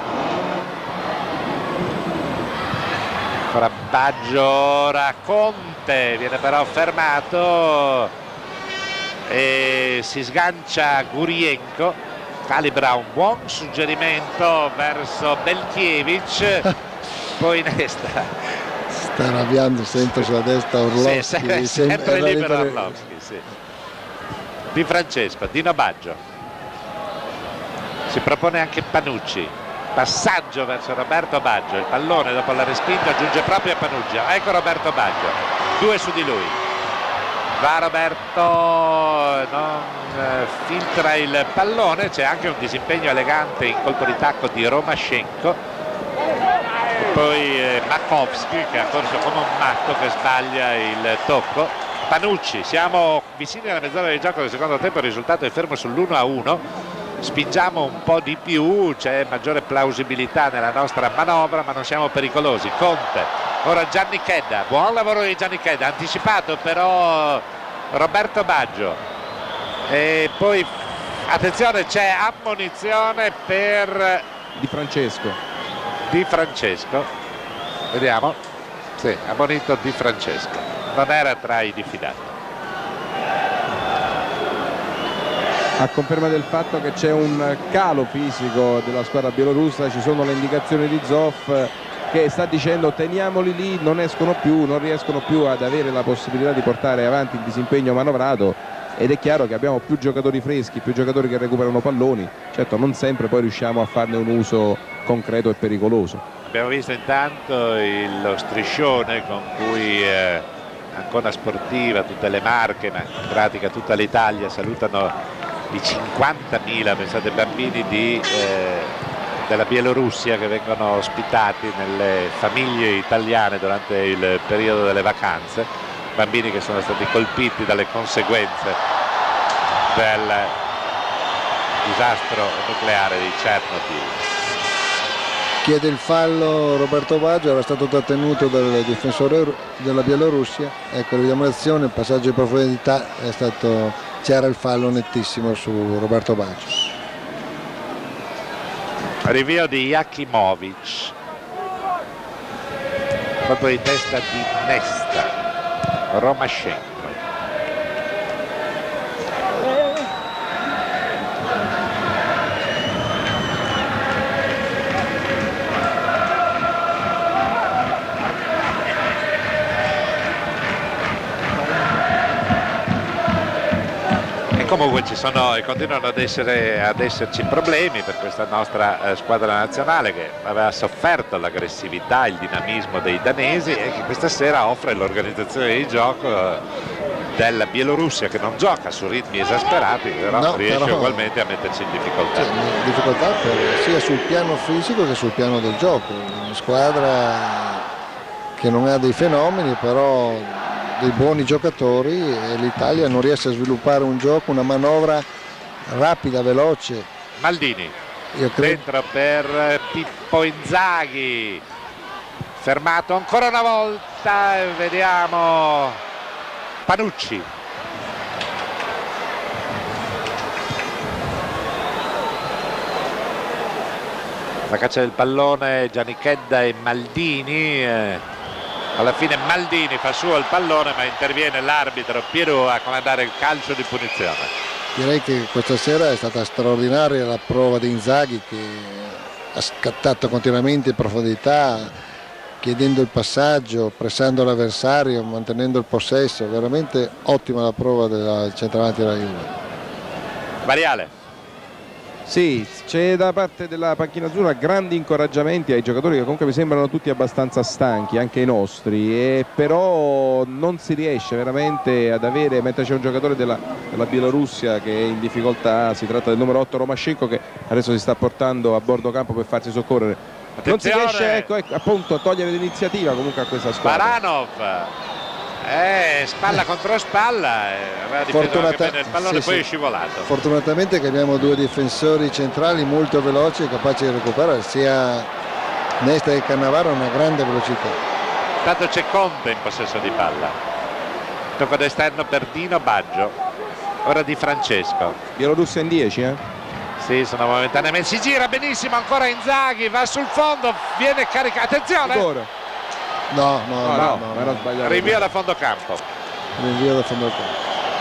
Ora Baggio, ora Conte, viene però fermato e si sgancia Gurienko, calibra un buon suggerimento verso Belkiewicz, poi innesta. Sta arrabbiando sempre sulla destra Orlovski. Sì, sempre, sempre sempre era libero libero- Orlovski, sì. Di Francesco, Dino Baggio. Si propone anche Panucci. Passaggio verso Roberto Baggio. Il pallone dopo la respinta giunge proprio a Panucci. Ecco Roberto Baggio. Due su di lui. Va Roberto, non eh, filtra il pallone. C'è anche un disimpegno elegante in colpo di tacco di Romaschenko. E poi eh, Makovsky che ha corso come un matto, che sbaglia il tocco. Panucci, siamo vicini alla mezz'ora di gioco del secondo tempo, il risultato è fermo sull'uno a uno, spingiamo un po' di più, c'è maggiore plausibilità nella nostra manovra, ma non siamo pericolosi. Conte, ora Gianni Chedda, buon lavoro di Gianni Chedda, anticipato però Roberto Baggio, e poi attenzione, c'è ammonizione per Di Francesco. Di Francesco, vediamo, sì, ammonito Di Francesco, non era tra i diffidati. A conferma del fatto che c'è un calo fisico della squadra bielorussa, ci sono le indicazioni di Zoff che sta dicendo teniamoli lì, non escono più, non riescono più ad avere la possibilità di portare avanti il disimpegno manovrato, ed è chiaro che abbiamo più giocatori freschi, più giocatori che recuperano palloni, certo non sempre poi riusciamo a farne un uso concreto e pericoloso. Abbiamo visto intanto il, lo striscione con cui eh, Ancona Sportiva, tutte le marche, ma in pratica tutta l'Italia salutano i cinquantamila, pensate, bambini di, eh, della Bielorussia che vengono ospitati nelle famiglie italiane durante il periodo delle vacanze, bambini che sono stati colpiti dalle conseguenze del disastro nucleare di Chernobyl. Chiede il fallo Roberto Baggio, era stato trattenuto dal difensore della Bielorussia. Ecco, vediamo l'azione, il passaggio in profondità, è stato, c'era il fallo nettissimo su Roberto Baggio. Rinvio di Jakimovic, colpo di testa di Nesta, Romaschenko. Comunque ci sono e continuano ad, essere, ad esserci problemi per questa nostra eh, squadra nazionale, che aveva sofferto l'aggressività, il dinamismo dei danesi, e che questa sera offre l'organizzazione di gioco eh, della Bielorussia, che non gioca su ritmi esasperati, però No, riesce però- ugualmente a metterci in difficoltà. Sì, difficoltà per- sia sul piano fisico che sul piano del gioco. Una squadra che non ha dei fenomeni, però dei buoni giocatori, e l'Italia non riesce a sviluppare un gioco, una manovra rapida, veloce. Maldini, Io credo dentro per Pippo Inzaghi, fermato ancora una volta, e vediamo Panucci. La caccia del pallone, Gianni Chedda e Maldini. eh, Alla fine Maldini fa suo il pallone, ma interviene l'arbitro Piero a comandare il calcio di punizione. direi che questa sera è stata straordinaria la prova di Inzaghi, che ha scattato continuamente in profondità, chiedendo il passaggio, pressando l'avversario, mantenendo il possesso. Veramente ottima la prova del centravanti della Juve. Variale. Sì, c'è da parte della panchina azzurra grandi incoraggiamenti ai giocatori, che comunque mi sembrano tutti abbastanza stanchi, anche i nostri, e però non si riesce veramente ad avere, mentre c'è un giocatore della, della Bielorussia che è in difficoltà, si tratta del numero otto Romaschenko, che adesso si sta portando a bordo campo per farsi soccorrere. Non si Attenzione. riesce, ecco, ecco, appunto, a togliere l'iniziativa comunque a questa squadra. Baranov, eh, spalla contro spalla, eh, aveva difeso anche Fortunata- bene il pallone, sì, poi sì. è scivolato. Fortunatamente che abbiamo due difensori centrali molto veloci e capaci di recuperare, sia Nesta che Cannavaro, una grande velocità. Intanto c'è Conte in possesso di palla, tocco d'esterno per Dino Baggio. ora Di Francesco. Bielorussia in dieci, eh? Sì, sono momentaneamente. Si gira benissimo ancora Inzaghi, va sul fondo, viene caricato. Attenzione! Rigore. No, no, No, no, no, no, era no. sbagliato. Rinvio da fondo campo. Rinvio da fondo campo.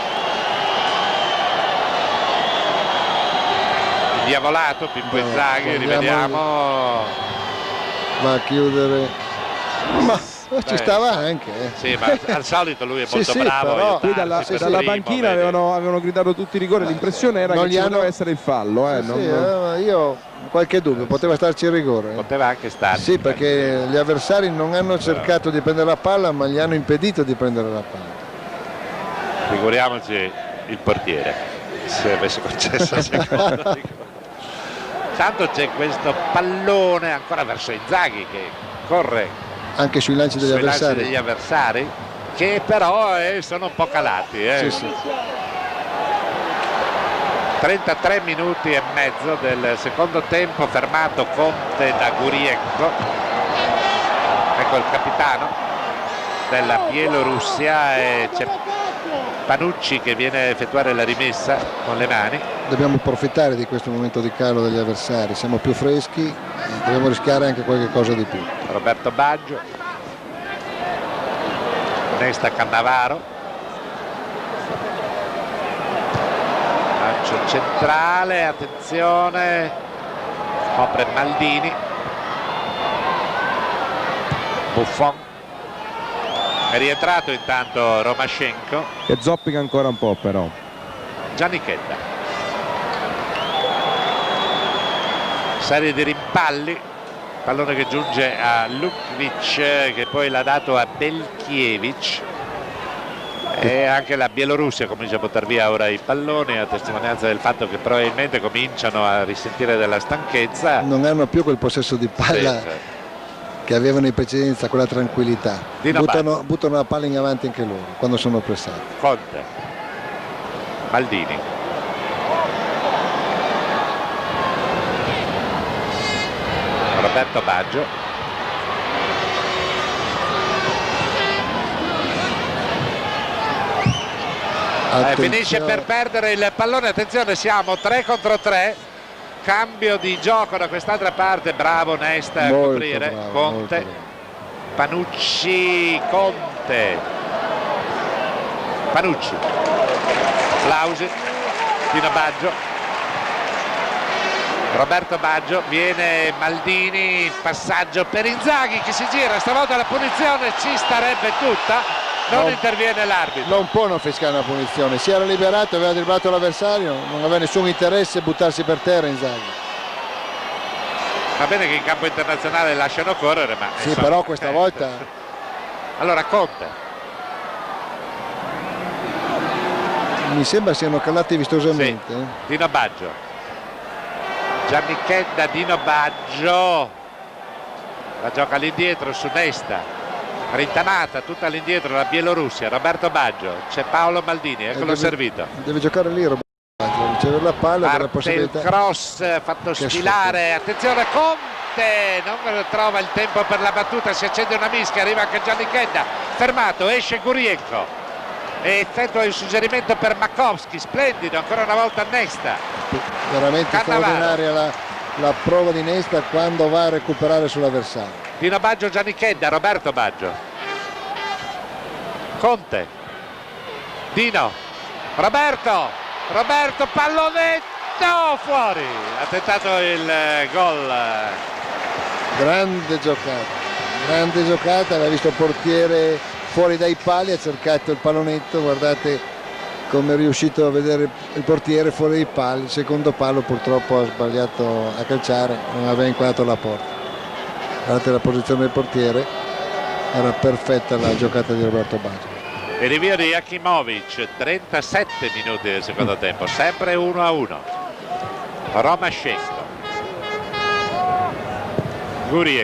Diavolato, Pippo No, Inzaghi, guardiamo rivediamo. Va a chiudere. Ma ci Beh, stava anche. Eh. Sì, ma al solito lui è Sì, molto sì, bravo. però- Qui dalla, Sì, sì, dalla primo, panchina vedi. avevano, avevano gridato tutti i rigori, l'impressione era non che gli ci hanno- poteva essere il fallo. Eh, Sì, non- sì, eh, io ho qualche dubbio, poteva starci il rigore. eh. Poteva anche stare. Sì, perché gli avversari non hanno cercato di prendere la palla, ma gli hanno impedito di prendere la palla. Figuriamoci il portiere, se avesse concesso il secondo rigore. Tanto c'è questo pallone ancora verso Inzaghi che corre Anche sui lanci degli sui lanci avversari. degli avversari, che però eh, sono un po' calati. Eh. Sì, sì. trentatré minuti e mezzo del secondo tempo, fermato Conte da Gurienko. Ecco il capitano della Bielorussia, e c'è Panucci che viene a effettuare la rimessa con le mani. Dobbiamo approfittare di questo momento di calo degli avversari, siamo più freschi e dobbiamo rischiare anche qualche cosa di più. Roberto Baggio, Nesta Cannavaro, lancio centrale, attenzione, scopre Maldini, Buffon, è rientrato intanto Romashenko, Che zoppica ancora un po' però. Gianni Chedda. Serie di rimpalli, pallone che giunge a Lukvic che poi l'ha dato a Belkiewicz, e anche la Bielorussia comincia a buttare via ora i palloni, a testimonianza del fatto che probabilmente cominciano a risentire della stanchezza. Non hanno più quel possesso di palla Sì, sì. che avevano in precedenza, quella tranquillità. Dino Buttano, buttano la palla in avanti anche loro quando sono pressati. Conte, Maldini, Roberto Baggio, eh, finisce per perdere il pallone. Attenzione, siamo tre contro tre, cambio di gioco da quest'altra parte. Bravo Nesta a Molto coprire. bravo, Conte, molto bravo. Panucci, Conte, Panucci, applausi, Dino Baggio, Roberto Baggio, viene Maldini, passaggio per Inzaghi che si gira, stavolta la punizione ci starebbe tutta, non No. interviene l'arbitro. Non può non fischiare una punizione, si era liberato, aveva dribblato l'avversario, non aveva nessun interesse a buttarsi per terra Inzaghi. Va bene che in campo internazionale lasciano correre, ma Sì, insomma, però questa eh. volta Allora Conte, mi sembra siano calati sì, vistosamente. eh. Dino Baggio, Gianni Chedda, Dino Baggio, la gioca all'indietro su Nesta, rintanata tutta all'indietro la Bielorussia, Roberto Baggio, c'è Paolo Maldini, eccolo deve- servito. Deve giocare lì Roberto Baggio, ricevere la palla, avere la Parte il possibilità. cross fatto Che sfilare, attenzione Conte, non trova il tempo per la battuta, si accende una mischia, arriva anche Gianni Chedda, fermato, esce Gurienko e effettua il suggerimento per Makowski, splendido, ancora una volta Nesta, Veramente Cannavaro. straordinaria la, la prova di Nesta quando va a recuperare sull'avversario. Dino Baggio, Gianni Chedda, Roberto Baggio, Conte, Dino, Roberto, Roberto, pallonetto fuori, ha tentato il eh, gol. Grande giocata, grande giocata, l'ha visto il portiere fuori dai pali, ha cercato il pallonetto, guardate come è riuscito a vedere il portiere fuori dai pali, il secondo palo purtroppo ha sbagliato a calciare, non aveva inquadrato la porta. Guardate la posizione del portiere, era perfetta la giocata di Roberto Baggio. Il rinvio di Jakimovic, trentasette minuti del secondo tempo, sempre uno a uno. Romashenko,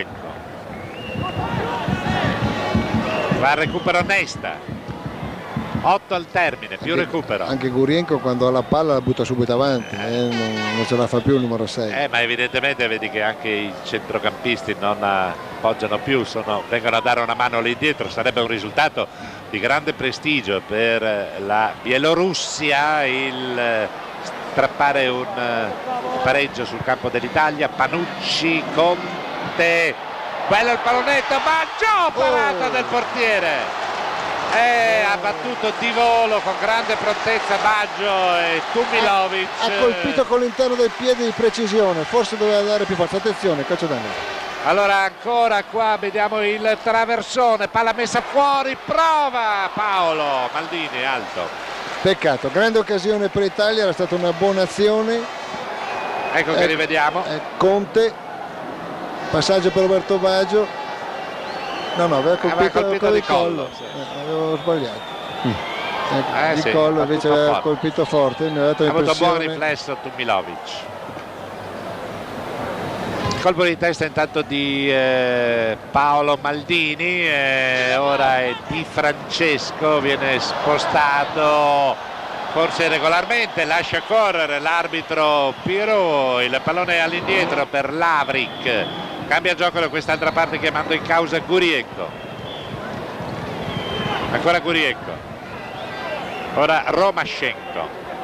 Gurienko, va al recupero Nesta, otto al termine, più anche, recupero. Anche Gurienko quando ha la palla la butta subito avanti, eh, non, non ce la fa più il numero sei. Eh, ma evidentemente vedi che anche i centrocampisti non appoggiano più, sono, vengono a dare una mano lì dietro. Sarebbe un risultato di grande prestigio per la Bielorussia il strappare un pareggio sul campo dell'Italia. Panucci, Conte, bello il pallonetto, Baggio, parata oh. del portiere. Eh, ha battuto di volo con grande prontezza Baggio e Tumilovic ha, ha colpito con l'interno del piede di precisione, forse doveva dare più forza. Attenzione, calcio d'angolo. Allora ancora qua vediamo il traversone, palla messa fuori, prova Paolo Maldini, alto. Peccato, grande occasione per l'Italia, era stata una buona azione. Ecco che eh, rivediamo eh, Conte, passaggio per Roberto Baggio. No, no, aveva colpito, aveva colpito con di il collo, collo sì. eh, avevo sbagliato. Mm. Eh, eh, di sì, collo invece aveva forte. colpito forte, ne ha dato ha avuto buon l'impressione. riflesso Tumilovic. Il colpo di testa intanto di eh, Paolo Maldini, eh, ora è Di Francesco, viene spostato forse regolarmente, lascia correre l'arbitro Pirot, il pallone è all'indietro per Lavric. Cambia gioco da quest'altra parte chiamando in causa Gurienko. Ancora Gurienko. Ora Romashenko.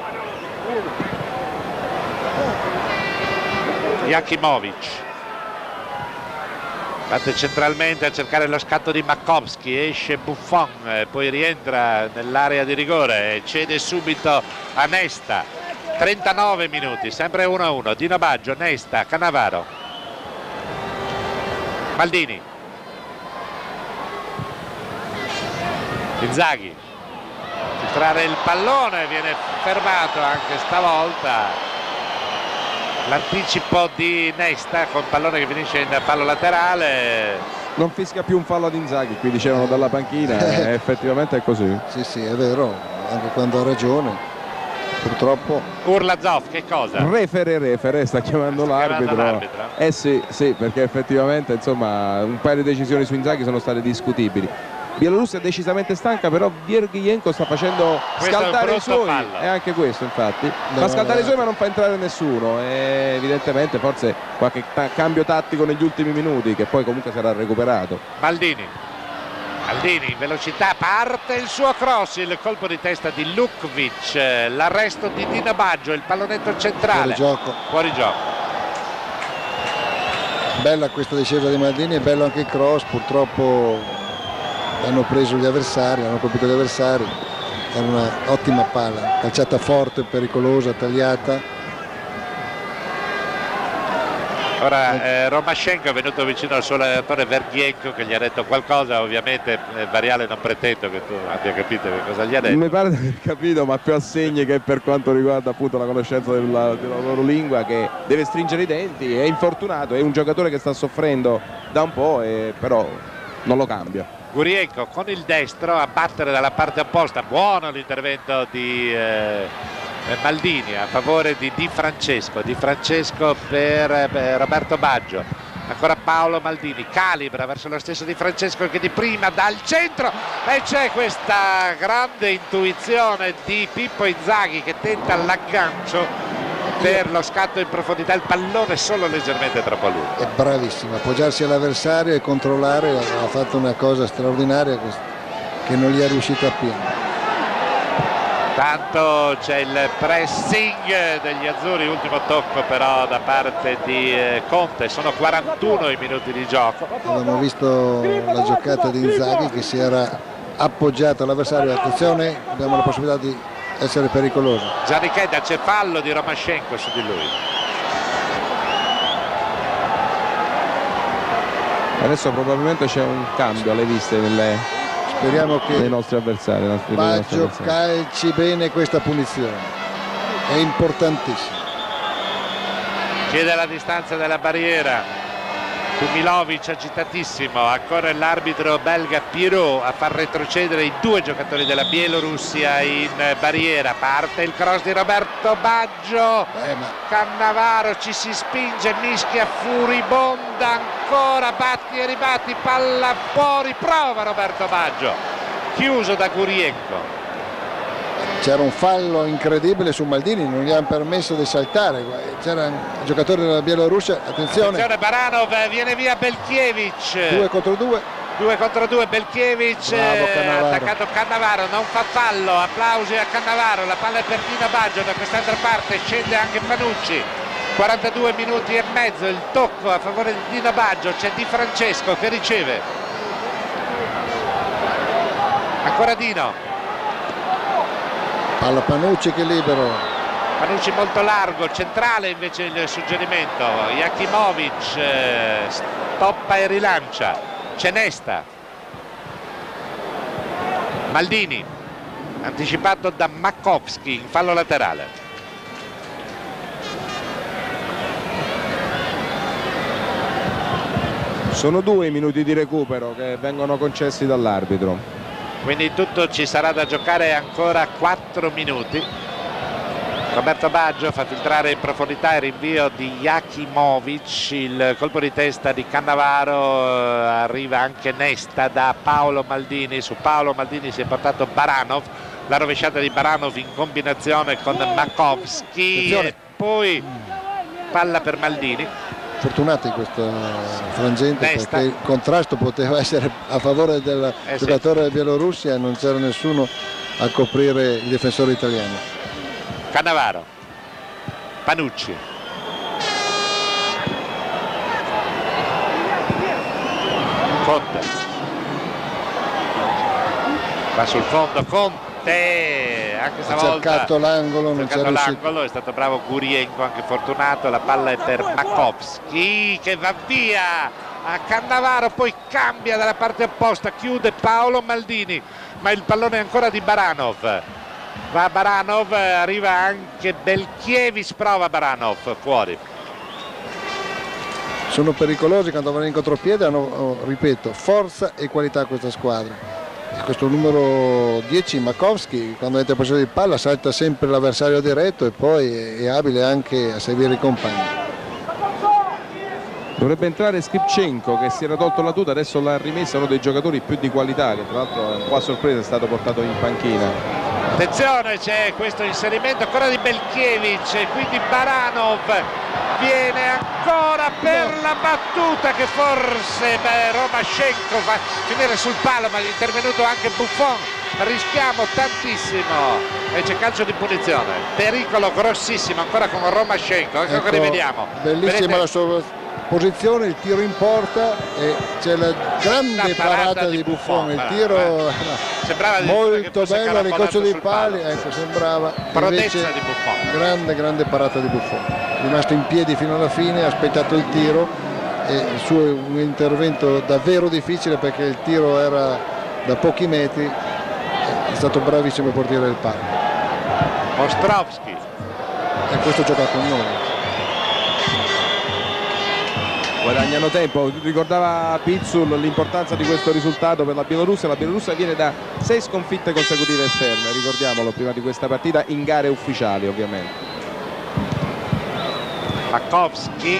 Jakimovic. Batte centralmente a cercare lo scatto di Makovsky, esce Buffon, poi rientra nell'area di rigore e cede subito a Nesta. trentanove minuti, sempre uno a uno. Dino Baggio, Nesta, Cannavaro. Maldini, Inzaghi, filtrare il pallone, viene fermato anche stavolta l'anticipo di Nesta con pallone che finisce in fallo laterale. Non fischia più un fallo ad Inzaghi, qui dicevano dalla panchina, e effettivamente è così. Sì, sì, è vero, anche quando ha ragione. Purtroppo urla Zoff, che cosa? Refere, refere, sta chiamando l'arbitro. Eh sì, sì, perché effettivamente insomma un paio di decisioni su Inzaghi sono state discutibili. Bielorussia è decisamente stanca, però Virgienko sta facendo questo scaldare i suoi, fallo. è anche questo infatti, no, fa scaldare no, i suoi ma non fa entrare nessuno, e evidentemente forse qualche cambio tattico negli ultimi minuti che poi comunque sarà recuperato. Maldini. Maldini in velocità, parte il suo cross, il colpo di testa di Lukvic, l'arresto di Dino Baggio, il pallonetto centrale. Fuori gioco. Fuori gioco. Bella questa discesa di Maldini, è bello anche il cross, purtroppo hanno preso gli avversari, hanno colpito gli avversari, era una ottima palla, calciata forte, pericolosa, tagliata. Ora eh, Romashenko è venuto vicino al suo allenatore Vergienko che gli ha detto qualcosa, ovviamente eh, Variale non pretendo che tu abbia capito che cosa gli ha detto. Mi pare di aver capito, ma più a segni che per quanto riguarda appunto la conoscenza della, della loro lingua, che deve stringere i denti, è infortunato, è un giocatore che sta soffrendo da un po', e però non lo cambia. Gurienko con il destro a battere dalla parte opposta, buono l'intervento di eh, Maldini a favore di Di Francesco, Di Francesco per, per Roberto Baggio, ancora Paolo Maldini, calibra verso lo stesso Di Francesco che di prima dal centro e c'è questa grande intuizione di Pippo Inzaghi che tenta l'aggancio per lo scatto in profondità, il pallone solo leggermente troppo lungo. È bravissimo, appoggiarsi all'avversario e controllare, ha fatto una cosa straordinaria che non gli è riuscito appieno. Tanto c'è il pressing degli azzurri, ultimo tocco però da parte di Conte, sono quarantuno i minuti di gioco. Abbiamo visto la giocata di Inzaghi che si era appoggiato all'avversario, attenzione, abbiamo la possibilità di essere pericolosi. Gianni Chedda, c'è fallo di Romashenko su di lui. Adesso probabilmente c'è un cambio alle viste nelle, speriamo che dei nostri avversari. Nostri, Baggio nostri avversari. calci bene questa punizione, è importantissimo. Chiede la distanza della barriera Tumilovic agitatissimo, accorre l'arbitro belga Pirot a far retrocedere i due giocatori della Bielorussia in barriera. Parte il cross di Roberto Baggio, eh, ma... Cannavaro ci si spinge, mischia furibonda ancora, batti e ribatti, palla fuori, prova Roberto Baggio, chiuso da Gurienko. c'era un fallo incredibile su Maldini, non gli hanno permesso di saltare, c'era un giocatore della Bielorussia, attenzione, attenzione Baranov, viene via Belkiewicz, due contro due, due contro due, Belkiewicz, Bravo, Cannavaro. attaccato Cannavaro, non fa fallo, applausi a Cannavaro, la palla è per Dino Baggio, da quest'altra parte scende anche Panucci, quarantadue minuti e mezzo, il tocco a favore di Dino Baggio, c'è Di Francesco che riceve, ancora Dino, palla Panucci che libero, Panucci molto largo, centrale invece il suggerimento, Jakimovic eh, stoppa e rilancia, c'è Nesta, Maldini anticipato da Makowski in fallo laterale. Sono due i minuti di recupero che vengono concessi dall'arbitro. Quindi in tutto ci sarà da giocare ancora quattro minuti. Roberto Baggio fa filtrare in profondità il rinvio di Jakimovic, il colpo di testa di Cannavaro, arriva anche Nesta da Paolo Maldini, su Paolo Maldini si è portato Baranov, la rovesciata di Baranov in combinazione con Makowski e poi palla per Maldini. Fortunati in questo frangente Nesta. perché il contrasto poteva essere a favore del Eh sì. giocatore della Bielorussia e non c'era nessuno a coprire il difensore italiano. Cannavaro, Panucci, Conte, va sul fondo Conte, anche Ha stavolta cercato l'angolo, non c'è cercato riuscito. l'angolo, è stato bravo Gurienko, anche fortunato, la palla è per Makowski che va via a Cannavaro, poi cambia dalla parte opposta, chiude Paolo Maldini, ma il pallone è ancora di Baranov. Va Baranov, arriva anche Belkiewicz, prova Baranov, fuori. Sono pericolosi quando vanno in contropiede, hanno, oh, ripeto, forza e qualità questa squadra. E questo numero dieci Makowski, quando entra in possesso di palla salta sempre l'avversario diretto e poi è, è abile anche a seguire i compagni. Dovrebbe entrare Skripchenko che si era tolto la tuta, adesso l'ha rimessa, uno dei giocatori più di qualità che tra l'altro un po' a sorpresa è stato portato in panchina. Attenzione, c'è questo inserimento ancora di Belkiewicz, quindi Baranov viene ancora per la battuta che forse beh, Romashenko va a finire sul palo, ma è intervenuto anche Buffon, rischiamo tantissimo e c'è calcio di punizione, pericolo grossissimo ancora con Romashenko, ecco, che rivediamo. Bellissima Vedete? la sua posizione, il tiro in porta e c'è la grande La parata parata, di di Buffon, Buffon, il tiro sembrava molto che bello, ricorso dei sul pali, palo. ecco, sembrava Prodezza invece di Buffon. grande grande parata di Buffon, rimasto in piedi fino alla fine, ha aspettato il tiro e il suo è un intervento davvero difficile perché il tiro era da pochi metri, è stato bravissimo il portiere del palo. Ostrovski, E questo gioca con noi. Guadagnano tempo, ricordava Pizzul l'importanza di questo risultato per la Bielorussia. La Bielorussia viene da sei sconfitte consecutive esterne, ricordiamolo, prima di questa partita in gare ufficiali ovviamente. Makowski,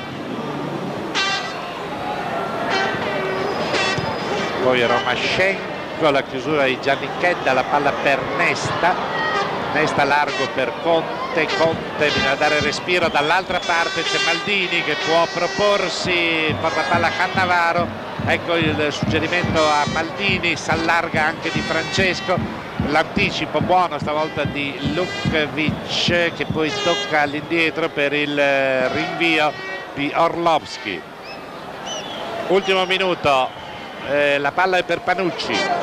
poi Romashenko, la chiusura di Giannichedda, la palla per Nesta, Nesta largo per Conte, Conte bisogna dare respiro, dall'altra parte c'è Maldini che può proporsi, porta palla a Cannavaro, ecco il suggerimento a Maldini, si allarga anche Di Francesco, l'anticipo buono stavolta di Lukvic che poi tocca all'indietro per il rinvio di Orlovski. Ultimo minuto, eh, la palla è per Panucci.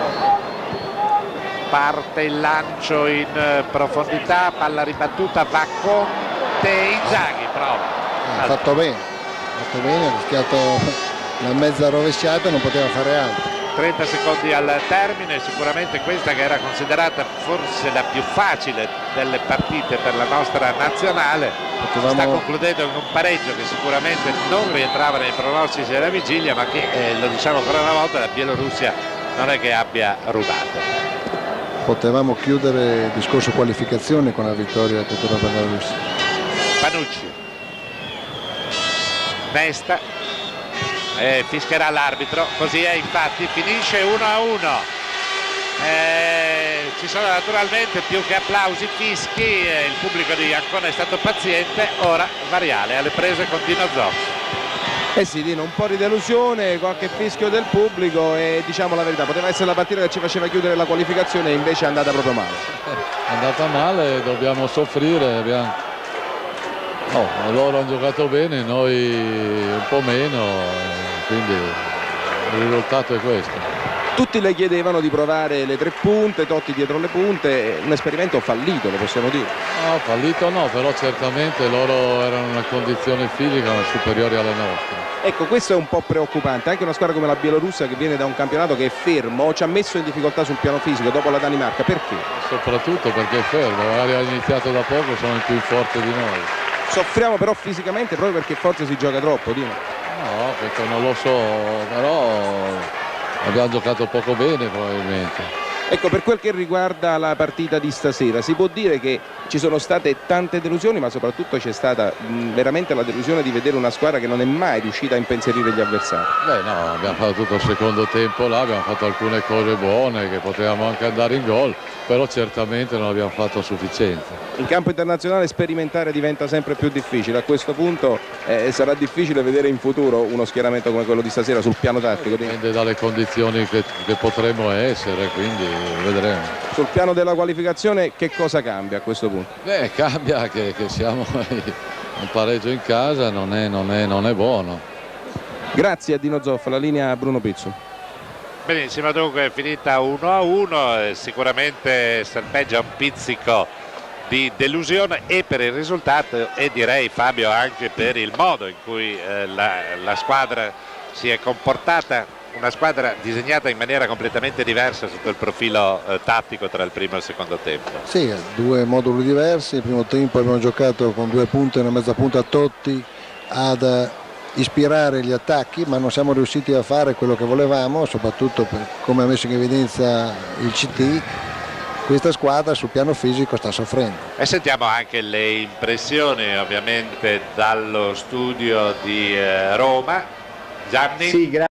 Parte il lancio in profondità, palla ribattuta, va Conte, Inzaghi prova. Ha fatto bene, ha fatto bene, ha rischiato la mezza rovesciata, non poteva fare altro. trenta secondi al termine, sicuramente questa che era considerata forse la più facile delle partite per la nostra nazionale, Potevamo... sta concludendo con un pareggio che sicuramente non rientrava nei pronostici della vigilia, ma che, eh, lo diciamo ancora una volta, la Bielorussia non è che abbia rubato. Potevamo chiudere il discorso qualificazione con la vittoria contro la Bielorussia. Panucci, Nesta, eh, fischierà l'arbitro, così è, infatti finisce uno a uno. Eh, ci sono naturalmente più che applausi, fischi, eh, il pubblico di Ancona è stato paziente, ora Variale alle prese con Dino Zoff. Eh sì, Dino, un po' di delusione, qualche fischio del pubblico e diciamo la verità, poteva essere la partita che ci faceva chiudere la qualificazione e invece è andata proprio male. È andata male, dobbiamo soffrire, abbiamo... no, loro hanno giocato bene, noi un po' meno, quindi il risultato è questo. Tutti le chiedevano di provare le tre punte, Totti dietro le punte, un esperimento fallito, lo possiamo dire. No, fallito no, però certamente loro erano in una condizione fisica superiore alle nostre. Ecco, questo è un po' preoccupante, anche una squadra come la Bielorussia che viene da un campionato che è fermo, ci ha messo in difficoltà sul piano fisico dopo la Danimarca, perché? Soprattutto perché è fermo, magari ha iniziato da poco, sono il più forte di noi. Soffriamo però fisicamente proprio perché forse si gioca troppo, Dino. No, perché non lo so, però abbiamo giocato poco bene probabilmente. Ecco, per quel che riguarda la partita di stasera, si può dire che ci sono state tante delusioni, ma soprattutto c'è stata mh, veramente la delusione di vedere una squadra che non è mai riuscita a impensierire gli avversari. Beh no, abbiamo fatto tutto il secondo tempo là, abbiamo fatto alcune cose buone che potevamo anche andare in gol, però certamente non abbiamo fatto sufficiente. In campo internazionale sperimentare diventa sempre più difficile, a questo punto eh, sarà difficile vedere in futuro uno schieramento come quello di stasera sul piano tattico. Dipende dalle condizioni che, che potremo essere, quindi vedremo. Sul piano della qualificazione che cosa cambia a questo punto? Beh, cambia che, che siamo un pareggio in casa, non è, non è, non è buono. Grazie a Dino Zoff, la linea a Bruno Pizzu. Benissimo, dunque è finita uno a uno, eh, sicuramente serpeggia un pizzico di delusione e per il risultato e direi, Fabio, anche per il modo in cui eh, la, la squadra si è comportata, una squadra disegnata in maniera completamente diversa sotto il profilo eh, tattico tra il primo e il secondo tempo. Sì, due moduli diversi, il primo tempo abbiamo giocato con due punte e una mezza punta a Totti ad eh, ispirare gli attacchi, ma non siamo riusciti a fare quello che volevamo, soprattutto per, come ha messo in evidenza il C T, questa squadra sul piano fisico sta soffrendo. E sentiamo anche le impressioni ovviamente dallo studio di eh, Roma. Gianni? Sì, grazie.